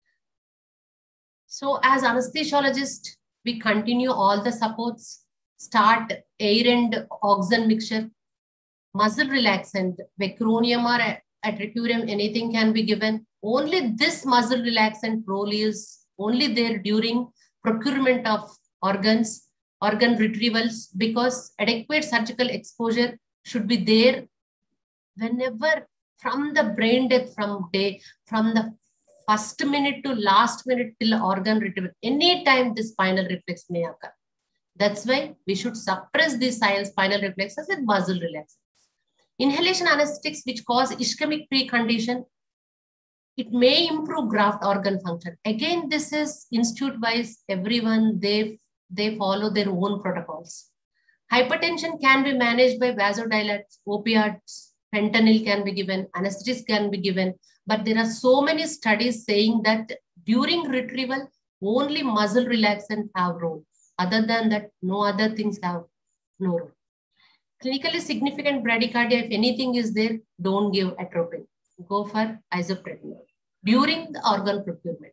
So as anesthesiologist, we continue all the supports, start air and oxygen mixture, muscle relaxant, vecuronium or atracurium, anything can be given. Only this muscle relaxant role is only there during procurement of organs, organ retrievals, because adequate surgical exposure should be there whenever from the brain death, from day, from the first minute to last minute till organ retrieval, anytime this spinal reflex may occur. That's why we should suppress these spinal reflexes with muscle relaxants. Inhalation anesthetics, which cause ischemic precondition, it may improve graft organ function. Again, this is institute-wise, everyone, they, they follow their own protocols. Hypertension can be managed by vasodilators, opioids, fentanyl can be given, anesthetics can be given, but there are so many studies saying that during retrieval, only muscle relaxant have role. Other than that, no other things have no role. Clinically significant bradycardia, if anything is there, don't give atropine. Go for isopretinol during the organ procurement.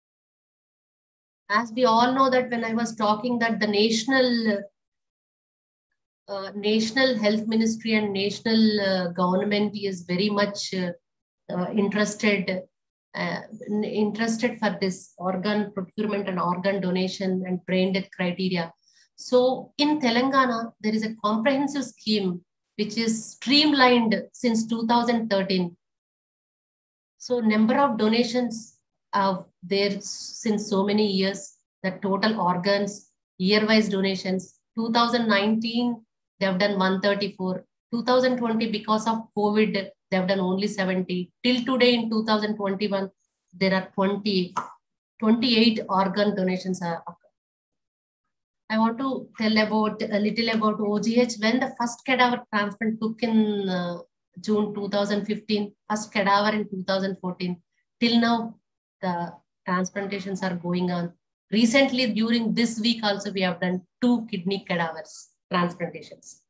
As we all know that when I was talking that the national uh, national health ministry and national uh, government is very much uh, uh, interested uh, interested for this organ procurement and organ donation and brain death criteria. So in Telangana, there is a comprehensive scheme which is streamlined since two thousand thirteen. So number of donations are there since so many years, the total organs, year-wise donations. two thousand nineteen, they have done one thirty-four. two thousand twenty, because of COVID, they have done only seventy. Till today in two thousand twenty-one, there are twenty, twenty-eight organ donations are occurred. I want to tell about a little about O G H. When the first cadaver transplant took in uh, June two thousand fifteen, first cadaver in two thousand fourteen, till now the transplantations are going on. Recently, during this week also, we have done two kidney cadavers transplantations.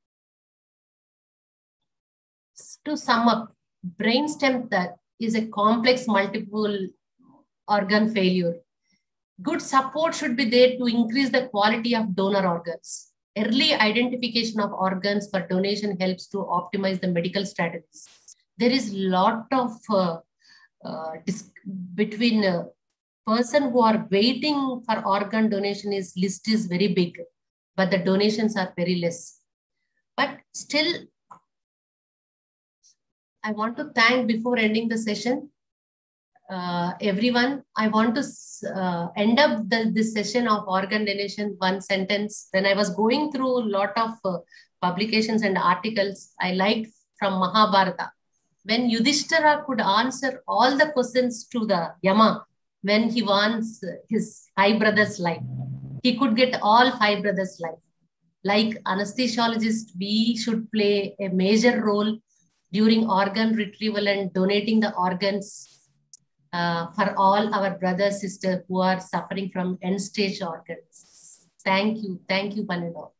To sum up, brainstem that is a complex multiple organ failure. Good support should be there to increase the quality of donor organs. Early identification of organs for donation helps to optimize the medical strategies. There is a lot of uh, uh, between uh, person who are waiting for organ donation, is list is very big, but the donations are very less. But still, I want to thank, before ending the session, uh, everyone. I want to uh, end up the, this session of organ donation, one sentence. When I was going through a lot of uh, publications and articles, I liked from Mahabharata, when Yudhishthira could answer all the questions to the Yama, when he wants his five brothers' life, he could get all five brothers' life. Like anesthesiologist, we should play a major role during organ retrieval and donating the organs uh, for all our brothers, sisters who are suffering from end-stage organs. Thank you. Thank you, Panadol.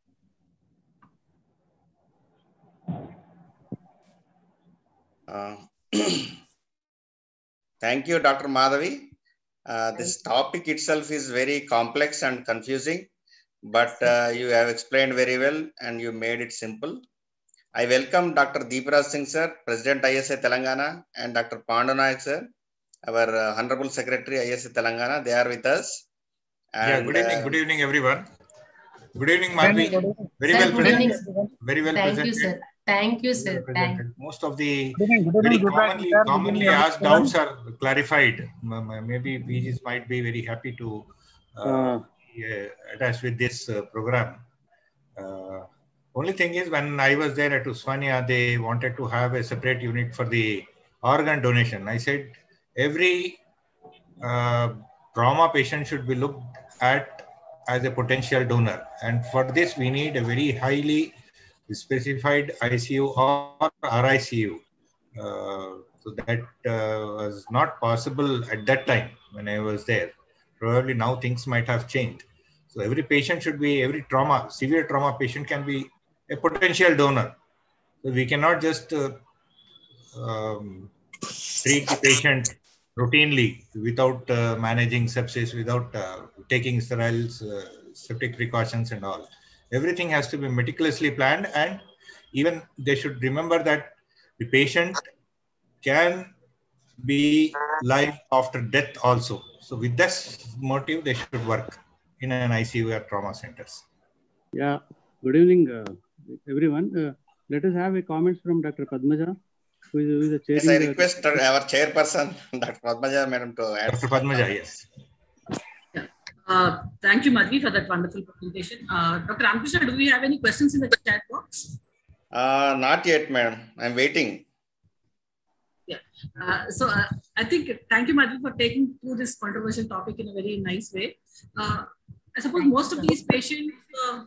Uh, thank you, Doctor Madhavi. Uh, this topic itself is very complex and confusing, but uh, you have explained very well and you made it simple. I welcome Doctor Deeparaj Singh sir, President I S A Telangana, and Doctor Pandu Naik sir, our uh, Honorable Secretary I S A Telangana. They are with us. And, yeah, good evening. Uh, good evening, everyone. Good evening, Madhavi. Very sir, well presented. Evening. Very well Thank presented. You, sir. Thank you, sir. Thank you. Most of the good evening, good very evening, commonly, sir. commonly asked doubts are clarified. Maybe we just might be very happy to uh, uh. Yeah, attach with this uh, program. Uh, only thing is, when I was there at Usmania, they wanted to have a separate unit for the organ donation. I said every uh, trauma patient should be looked at as a potential donor, and for this we need a very highly specified I C U or R I C U. Uh, so that uh, was not possible at that time when I was there. Probably now things might have changed. So every patient should be, every trauma, severe trauma patient can be a potential donor. So we cannot just uh, um, treat the patient routinely without uh, managing sepsis, without uh, taking sterile uh, septic precautions and all. Everything has to be meticulously planned, and even they should remember that the patient can be live after death also. So with this motive, they should work in an I C U or trauma centers. Yeah, good evening, uh, everyone. Uh, let us have a comments from Doctor Padmaja, who is, who is a chairing. Yes, I request uh, our chairperson, Doctor Padmaja, madam, to add. Doctor Padmaja, yes. Yeah. Uh, thank you, Madhvi, for that wonderful presentation. Uh, Doctor Ramakrishna, do we have any questions in the chat box? Uh, not yet, madam. I'm waiting. Yeah. Uh, so uh, I think, thank you, Madhvi, for taking through this controversial topic in a very nice way. Uh, I suppose most of these patients, uh,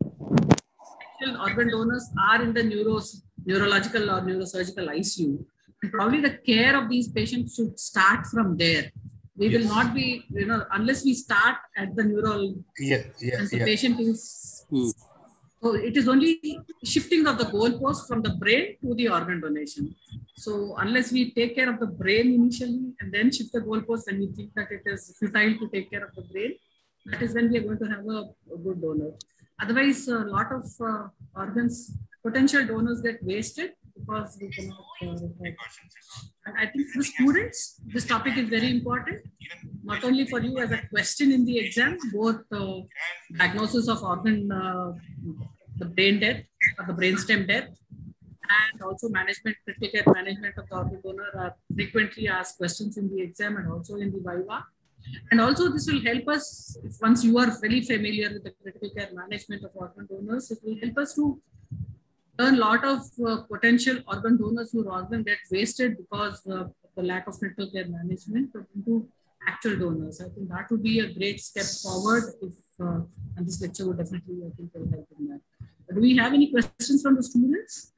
organ donors, are in the neuros, neurological or neurosurgical I C U. And probably the care of these patients should start from there. We yes. will not be, you know, unless we start at the neural. Yeah, yeah, and the yeah. patient is. Hmm. So it is only shifting of the goalpost from the brain to the organ donation. So unless we take care of the brain initially and then shift the goalpost, and we think that it is futile to take care of the brain, that is when we are going to have a, a good donor. Otherwise, a lot of uh, organs, potential donors get wasted because we cannot. Uh, and I think for students, this topic is very important, not only for you as a question in the exam, both uh, diagnosis of organ, uh, the brain death or the brainstem death, and also management, critical care management of the organ donor are frequently asked questions in the exam and also in the Viva. And also this will help us, if once you are very familiar with the critical care management of organ donors, it will help us to learn a lot of uh, potential organ donors whose organ get wasted because uh, of the lack of critical care management into actual donors. I think that would be a great step forward if, uh, and this lecture would definitely, I think, will help in that. Do we have any questions from the students?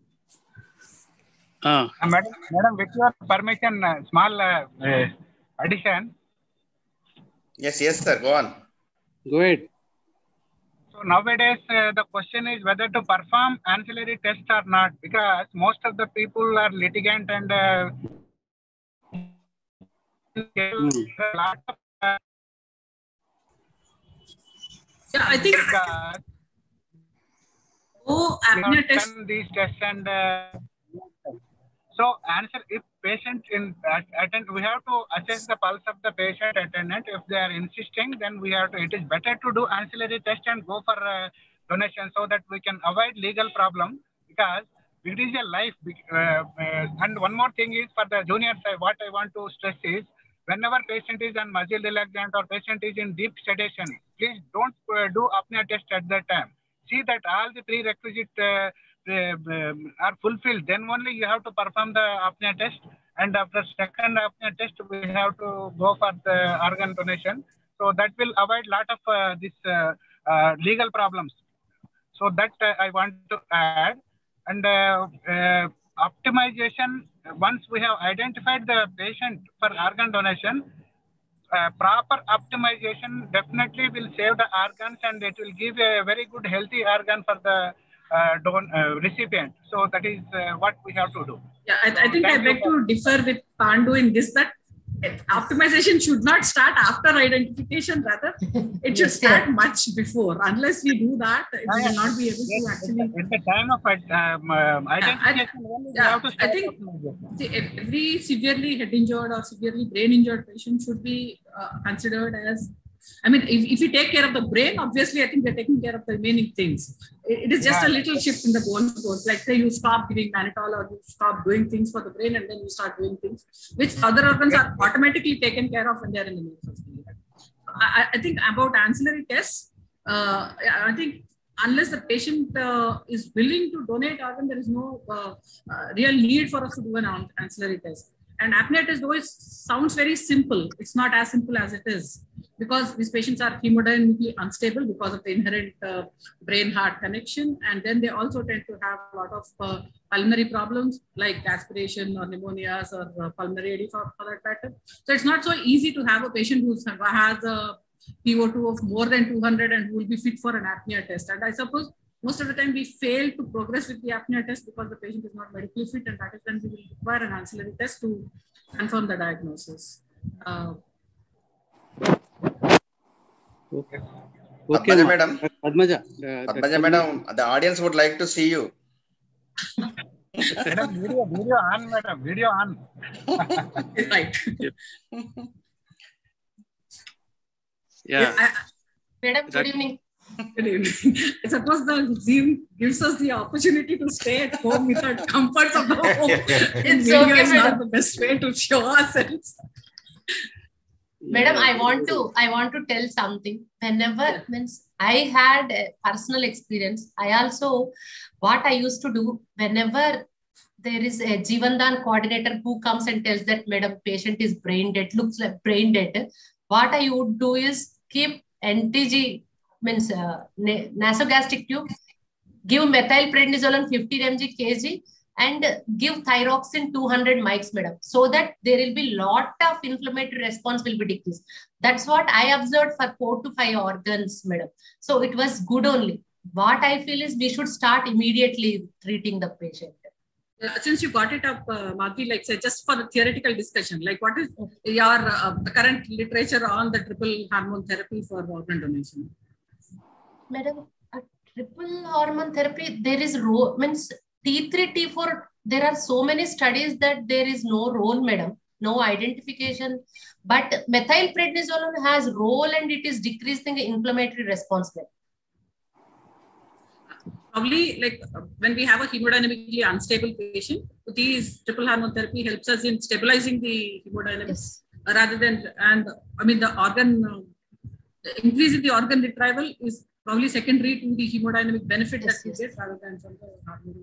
Uh, uh, madam, madam, with your permission, uh, small uh, uh, addition. Yes, yes, sir. Go on. Go ahead. So nowadays, uh, the question is whether to perform ancillary tests or not, because most of the people are litigant and uh, Hmm. a lot of. Uh, yeah, I think. Because oh, apnea test. These tests and. Uh, So answer, if patient in attend, we have to assess the pulse of the patient attendant. If they are insisting, then we have to, it is better to do ancillary test and go for uh, donation so that we can avoid legal problem, because it is a life. Uh, uh, and one more thing is for the junior side, what I want to stress is whenever patient is on muscle relaxant or patient is in deep sedation, please don't uh, do apnea test at that time. See that all the prerequisite uh, Uh, are fulfilled, then only you have to perform the apnea test, and after second apnea test we have to go for the organ donation. So that will avoid lot of uh, this uh, uh, legal problems. So that uh, I want to add. And uh, uh, optimization, once we have identified the patient for organ donation, uh, proper optimization definitely will save the organs, and it will give a very good healthy organ for the Uh, don't uh, recipient. So that is uh, what we have to do. Yeah, I, I think Thank I beg to differ with Pandu in this, that optimization should not start after identification, rather it should start much before. Unless we do that, it will not be able to actually. At the time of um, um, identification, yeah, I, yeah, have to start I think see, every severely head injured or severely brain injured patient should be uh, considered as. I mean, if, if you take care of the brain, obviously, I think they're taking care of the remaining things. It is just yeah. a little shift in the goalpost. Like say you stop giving mannitol or you stop doing things for the brain, and then you start doing things which other organs are automatically taken care of when they're in the nerve system. I, I think about ancillary tests, uh, I think unless the patient uh, is willing to donate organ, there is no uh, uh, real need for us to do an ancillary test. And apnea test, though, it sounds very simple. It's not as simple as it is. because these patients are hemodynamically unstable because of the inherent uh, brain-heart connection. And then they also tend to have a lot of uh, pulmonary problems like aspiration or pneumonias or uh, pulmonary edema for that matter. So it's not so easy to have a patient who has a P O two of more than two hundred and who will be fit for an apnea test. And I suppose most of the time we fail to progress with the apnea test because the patient is not medically fit, and that is when we will require an ancillary test to confirm the diagnosis. Uh, Okay. Okay, Padmaja madam. Padmaja. Uh, Padmaja madam, the audience would like to see you. Madam, video, video on, madam, video on. Right. Yeah. I, Madam, good evening. Good evening. I suppose the Zoom gives us the opportunity to stay at home without comforts of the home. It's video okay, is madam. not the best way to show ourselves. Madam, I want to I want to tell something. Whenever yeah. means I had a personal experience. I also what I used to do whenever there is a Jivandan coordinator who comes and tells that madam patient is brain dead, looks like brain dead. What I would do is keep N T G means uh, nasogastric tube, give methylprednisolone fifteen milligrams kg, and give thyroxine two hundred mics, madam, so that there will be lot of inflammatory response will be decreased. That's what I observed for four to five organs, madam. So it was good only. What I feel is we should start immediately treating the patient. Uh, since you got it up, uh, Madhvi, like say just for the theoretical discussion, like what is your uh, current literature on the triple hormone therapy for organ donation? Madam, a triple hormone therapy, there is role, means T three, T four, there are so many studies that there is no role, madam, no identification. But methylprednisolone has role and it is decreasing the inflammatory response. Madam. Probably like uh, when we have a hemodynamically unstable patient, these triple hormone therapy helps us in stabilizing the hemodynamics yes. uh, rather than, and I mean the organ, uh, the increase in the organ retrieval is probably secondary to the hemodynamic benefit yes, that we yes. get rather than from the hormone.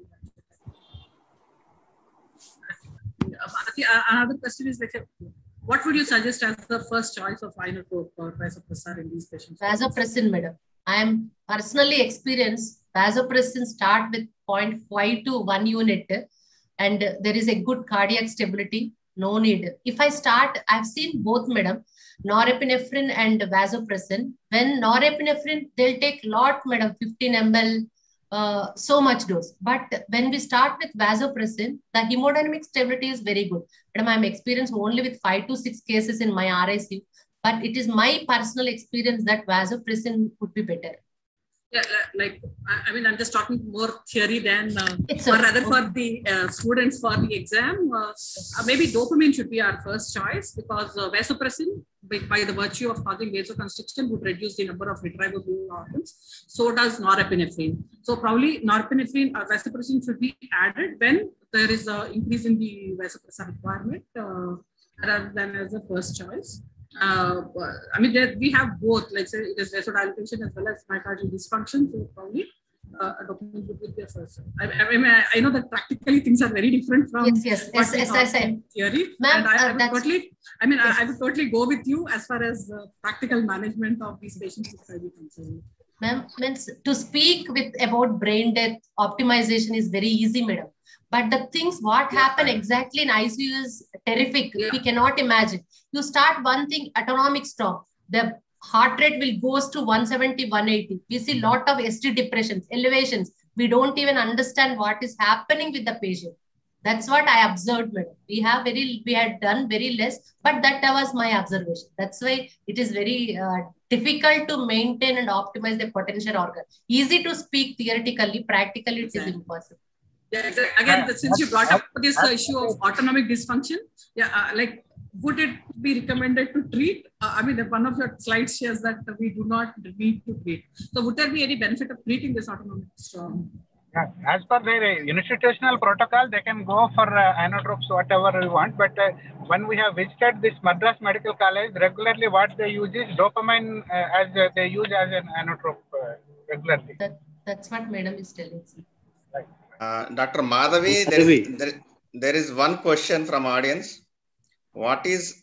Uh, another question is like, what would you suggest as the first choice of inotrope or vasopressin in these patients? Vasopressin, madam. I am personally experienced. Vasopressin start with zero point five to one unit, and there is a good cardiac stability. No need. If I start, I've seen both, madam, norepinephrine and vasopressin. When norepinephrine, they'll take lot, madam, fifteen milliliters, uh, so much dose. But when we start with vasopressin, the hemodynamic stability is very good. Madam, I'm experienced only with five to six cases in my R I C U, but it is my personal experience that vasopressin would be better. Yeah, like, I mean, I'm just talking more theory than, uh, or rather okay. for the uh, students for the exam, uh, uh, maybe dopamine should be our first choice because uh, vasopressin, by, by the virtue of causing vasoconstriction, would reduce the number of retrievable organs. So does norepinephrine. So probably norepinephrine or vasopressin should be added when there is an increase in the vasopressin requirement uh, rather than as a first choice. Uh, I mean, there, we have both, like say, it is vasodilatation as well as myocardial dysfunction. So probably uh, a dopamine would be the first. I, I mean, I, I know that practically things are very different from yes, yes, yes, yes, yes, yes. theory. And I, uh, I would totally, I mean, yes. I, I would totally go with you as far as uh, practical management of these patients is concerned. Ma'am, means to speak with about brain death optimization is very easy, madam. But the things what yeah, happen right. exactly in I C U is terrific. Yeah. We cannot imagine. You start one thing, autonomic stop. The heart rate will goes to one seventy, one eighty. We see lot of S T depressions, elevations. We don't even understand what is happening with the patient. That's what I observed, madam. We have very, we had done very less, but that was my observation. That's why it is very uh, difficult to maintain and optimize the potential organ. Easy to speak theoretically, practically it is impossible. Yeah, again, uh, since you brought up this uh, issue of autonomic dysfunction, yeah, uh, like, would it be recommended to treat? Uh, I mean, one of your slides shares that we do not need to treat. So, would there be any benefit of treating this autonomic dysfunction? Yeah, as per their institutional protocol, they can go for uh, inotropes, whatever we want. But uh, when we have visited this Madras Medical College, regularly what they use is dopamine uh, as uh, they use as an inotrope uh, regularly. That, that's what madam is telling. Right. Uh, Doctor Madhavi, there is, there, there is one question from audience. What is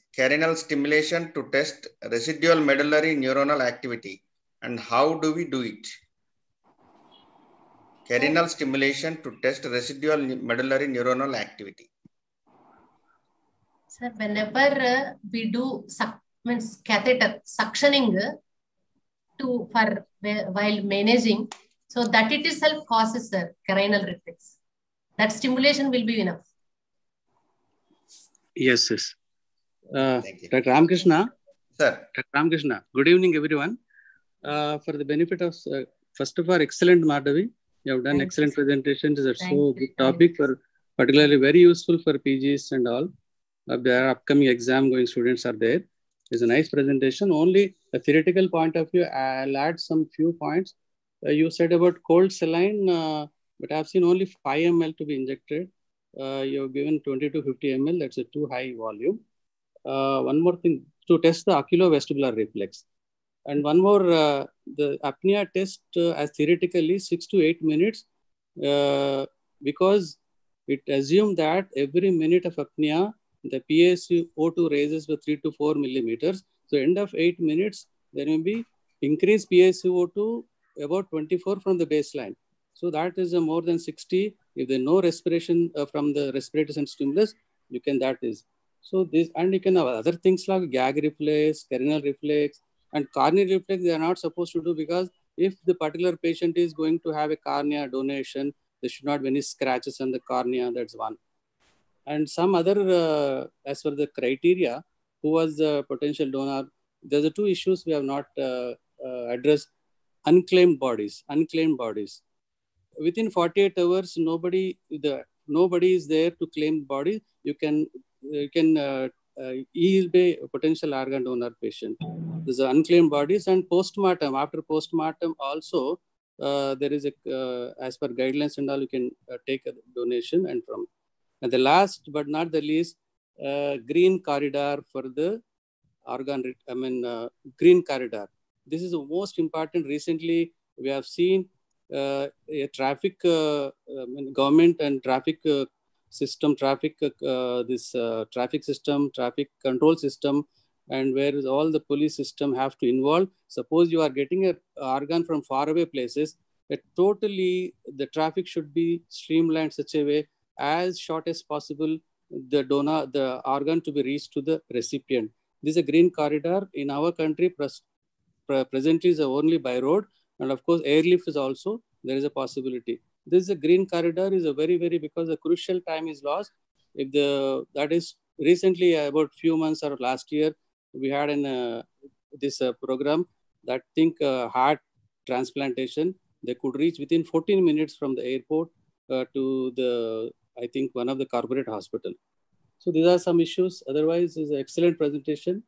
carinal stimulation to test residual medullary neuronal activity. And how do we do it? Carinal stimulation to test residual medullary neuronal activity. Sir, whenever uh, we do suck, means catheter suctioning uh, to for while managing, so that it itself causes sir carinal reflex. That stimulation will be enough. Yes, yes. Uh, Thank you. Doctor Ramakrishna. Sir. Doctor Ramakrishna. Good evening, everyone. Uh, for the benefit of, uh, first of all, excellent Madhavi. You have done Thank excellent you. presentations. It's a Thank so you. good topic for particularly very useful for P Gs and all. Uh, there are upcoming exam going students are there. It's a nice presentation. Only a theoretical point of view, I'll add some few points. Uh, you said about cold saline, uh, but I've seen only five milliliters to be injected. Uh, you've given twenty to fifty milliliters. That's a too high volume. Uh, one more thing, to test the oculovestibular reflex. And one more, uh, the apnea test uh, as theoretically six to eight minutes, uh, because it assumed that every minute of apnea, the P A C O two raises by three to four millimeters. So end of eight minutes, there may be increased P A C O two about twenty-four from the baseline. So that is a more than sixty. If there is no respiration uh, from the respirators and stimulus, you can, that is. So this, and you can have other things like gag reflex, carinal reflex, and corneal reflex they are not supposed to do, because if the particular patient is going to have a cornea donation, there should not be any scratches on the cornea, that's one. And some other, uh, as per the criteria, who was the potential donor, there's the two issues we have not uh, uh, addressed. Unclaimed bodies, unclaimed bodies. Within forty-eight hours, nobody, the, nobody is there to claim body. You can, you can uh, uh, he will be a potential organ donor patient. There's unclaimed bodies, and postmortem. After postmortem also, uh, there is a, uh, as per guidelines and all, you can uh, take a donation. And from, and the last but not the least, uh, green corridor for the organ, I mean, uh, green corridor. This is the most important. Recently, we have seen uh, a traffic, uh, I mean, government and traffic uh, system, traffic, uh, this uh, traffic system, traffic control system, and where all the police system have to involve. Suppose you are getting an organ from faraway places, it totally, the traffic should be streamlined such a way as short as possible, the donor, the organ to be reached to the recipient. This is a green corridor. In our country, pres pre presently is only by road, and of course, airlift is also, there is a possibility. This is a green corridor is a very, very, because the crucial time is lost. If the, that is recently about few months or last year, we had in uh, this uh, program that think uh, heart transplantation, they could reach within fourteen minutes from the airport uh, to the, I think, one of the corporate hospital. So these are some issues. Otherwise, it's an excellent presentation.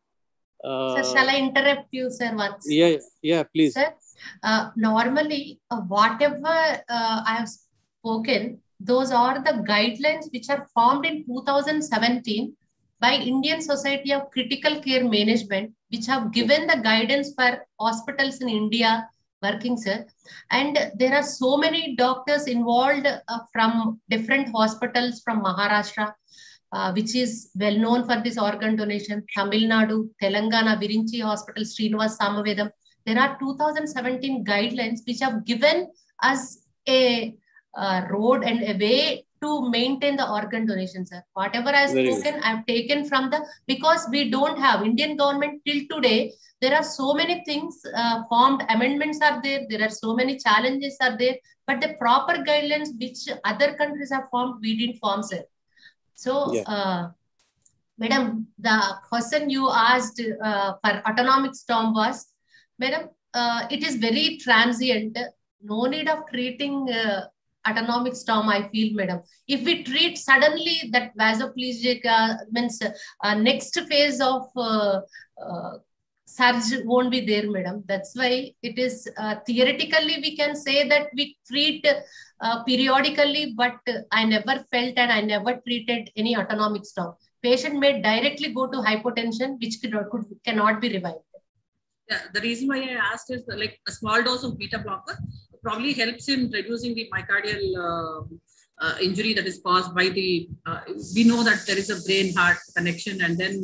Uh, Sir, shall I interrupt you, sir, once? Yeah, yeah, please. Sir, uh, normally, uh, whatever uh, I have spoken, those are the guidelines which are formed in two thousand seventeen by Indian Society of Critical Care Management, which have given the guidance for hospitals in India working, sir. And there are so many doctors involved uh, from different hospitals from Maharashtra, Uh, which is well known for this organ donation, Tamil Nadu, Telangana, Virinchi Hospital, Srinivas Samavedam. There are two thousand seventeen guidelines which have given us a uh, road and a way to maintain the organ donation, sir. Whatever I have spoken, I have taken from the, because we don't have, Indian government till today, there are so many things uh, formed, amendments are there, there are so many challenges are there, but the proper guidelines which other countries have formed, we didn't form, sir. So, yeah. uh, Madam, the question you asked uh, for autonomic storm was, Madam, uh, it is very transient. No need of treating uh, autonomic storm, I feel, Madam. If we treat suddenly that vasoplegic, uh, means uh, next phase of uh, uh, surge won't be there, Madam. That's why it is uh, theoretically we can say that we treat Uh, periodically, but uh, I never felt and I never treated any autonomic storm. Patient may directly go to hypotension, which could, could cannot be revived. Yeah, the reason why I asked is that, like, a small dose of beta blocker probably helps in reducing the myocardial uh, uh, injury that is caused by the, uh, we know that there is a brain-heart connection, and then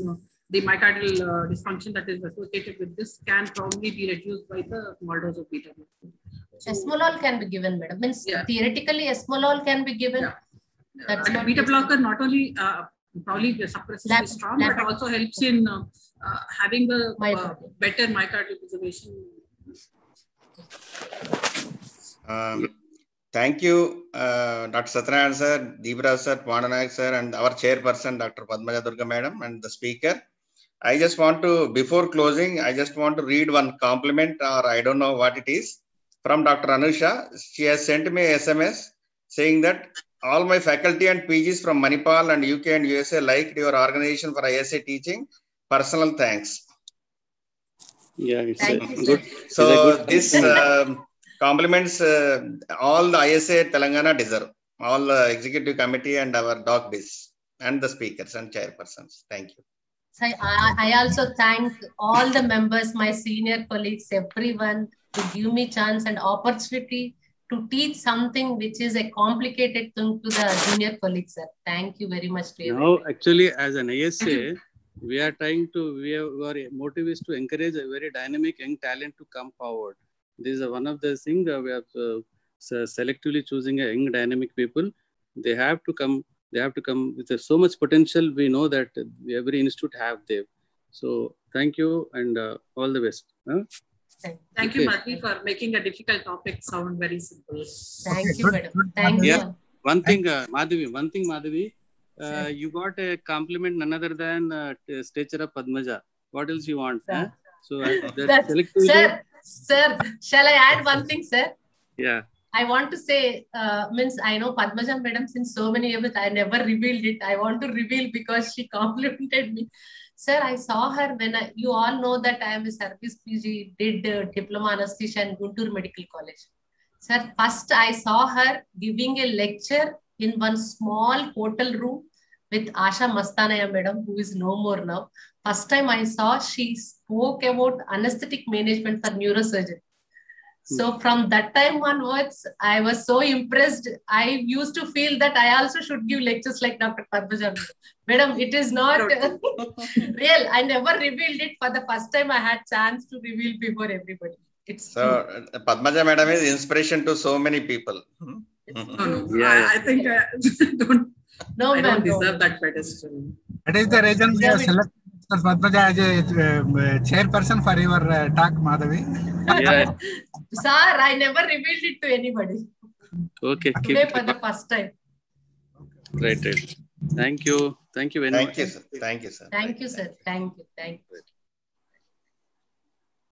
the myocardial uh, dysfunction that is associated with this can probably be reduced by the small dose of beta blocker. So, esmolol can be given, madam. Means yeah. theoretically esmolol can be given. Yeah. That's uh, beta blocker not only uh, probably suppresses lab, the storm, lab. but also helps in uh, uh, having the uh, Myocardial. better myocardial preservation. Um, thank you, uh, Doctor Satyanarayana sir, Deeparaj sir, Pandanayak sir, and our chairperson, Doctor Padmaja Durga madam, and the speaker. I just want to, before closing, I just want to read one compliment, or I don't know what it is, from Doctor Anusha. She has sent me a S M S saying that all my faculty and P Gs from Manipal and U K and U S A liked your organization for I S A teaching. Personal thanks. Yeah, it's Thank a you, good. So it's a good this uh, compliments uh, all the I S A Telangana deserve, all the executive committee and our doc dis and the speakers and chairpersons. Thank you. So I, I also thank all the members, my senior colleagues, everyone to give me chance and opportunity to teach something which is a complicated thing to the junior colleagues, sir. Thank you very much to Now, everyone. actually, as an I S A, we are trying to, we are, our motive is to encourage a very dynamic young talent to come forward. This is one of the things uh, we have uh, selectively choosing a young dynamic people. They have to come, they have to come with uh, so much potential. We know that every institute have them. So thank you and uh, all the best. Huh? Thank, Thank okay. you, Madhavi, for making a difficult topic sound very simple. thank Okay, you, good, madam. good, Thank Madhavi. you. Yeah. One thing, uh, Madhavi, one thing, Madhavi, uh, you got a compliment none other than uh, stature of Padmaja. What else you want? Huh? So uh, that That's, selectively, sir, sir, shall I add one thing, sir? yeah. I want to say, uh, means I know Padmaja madam since so many years, I never revealed it. I want to reveal because she complimented me. Sir, I saw her when I, you all know that I am a service P G, did uh, diploma anesthesia in Guntur Medical College. Sir, first I saw her giving a lecture in one small hotel room with Asha Mastanaya madam, who is no more now. First time I saw, she spoke about anesthetic management for neurosurgery. So from that time onwards, I was so impressed. I used to feel that I also should give lectures like Doctor Padmaja. Madam, it is not real. I never revealed it. For the first time, I had chance to reveal before everybody. It's so uh, Padmaja madam is inspiration to so many people. No, no, Yeah, I, yeah. I think I don't, no, I ma'am, don't deserve no. that pedestal. That is the reason we have selected Mister Padmaja as a uh, chairperson for your uh, talk, Madhavi. Yeah. Sir, I never revealed it to anybody. Okay. Keep, Today for keep the first time. right, right. Thank you. Thank you very Thank much. you, sir. Thank you, sir. Thank you, sir. Thank you. Thank you.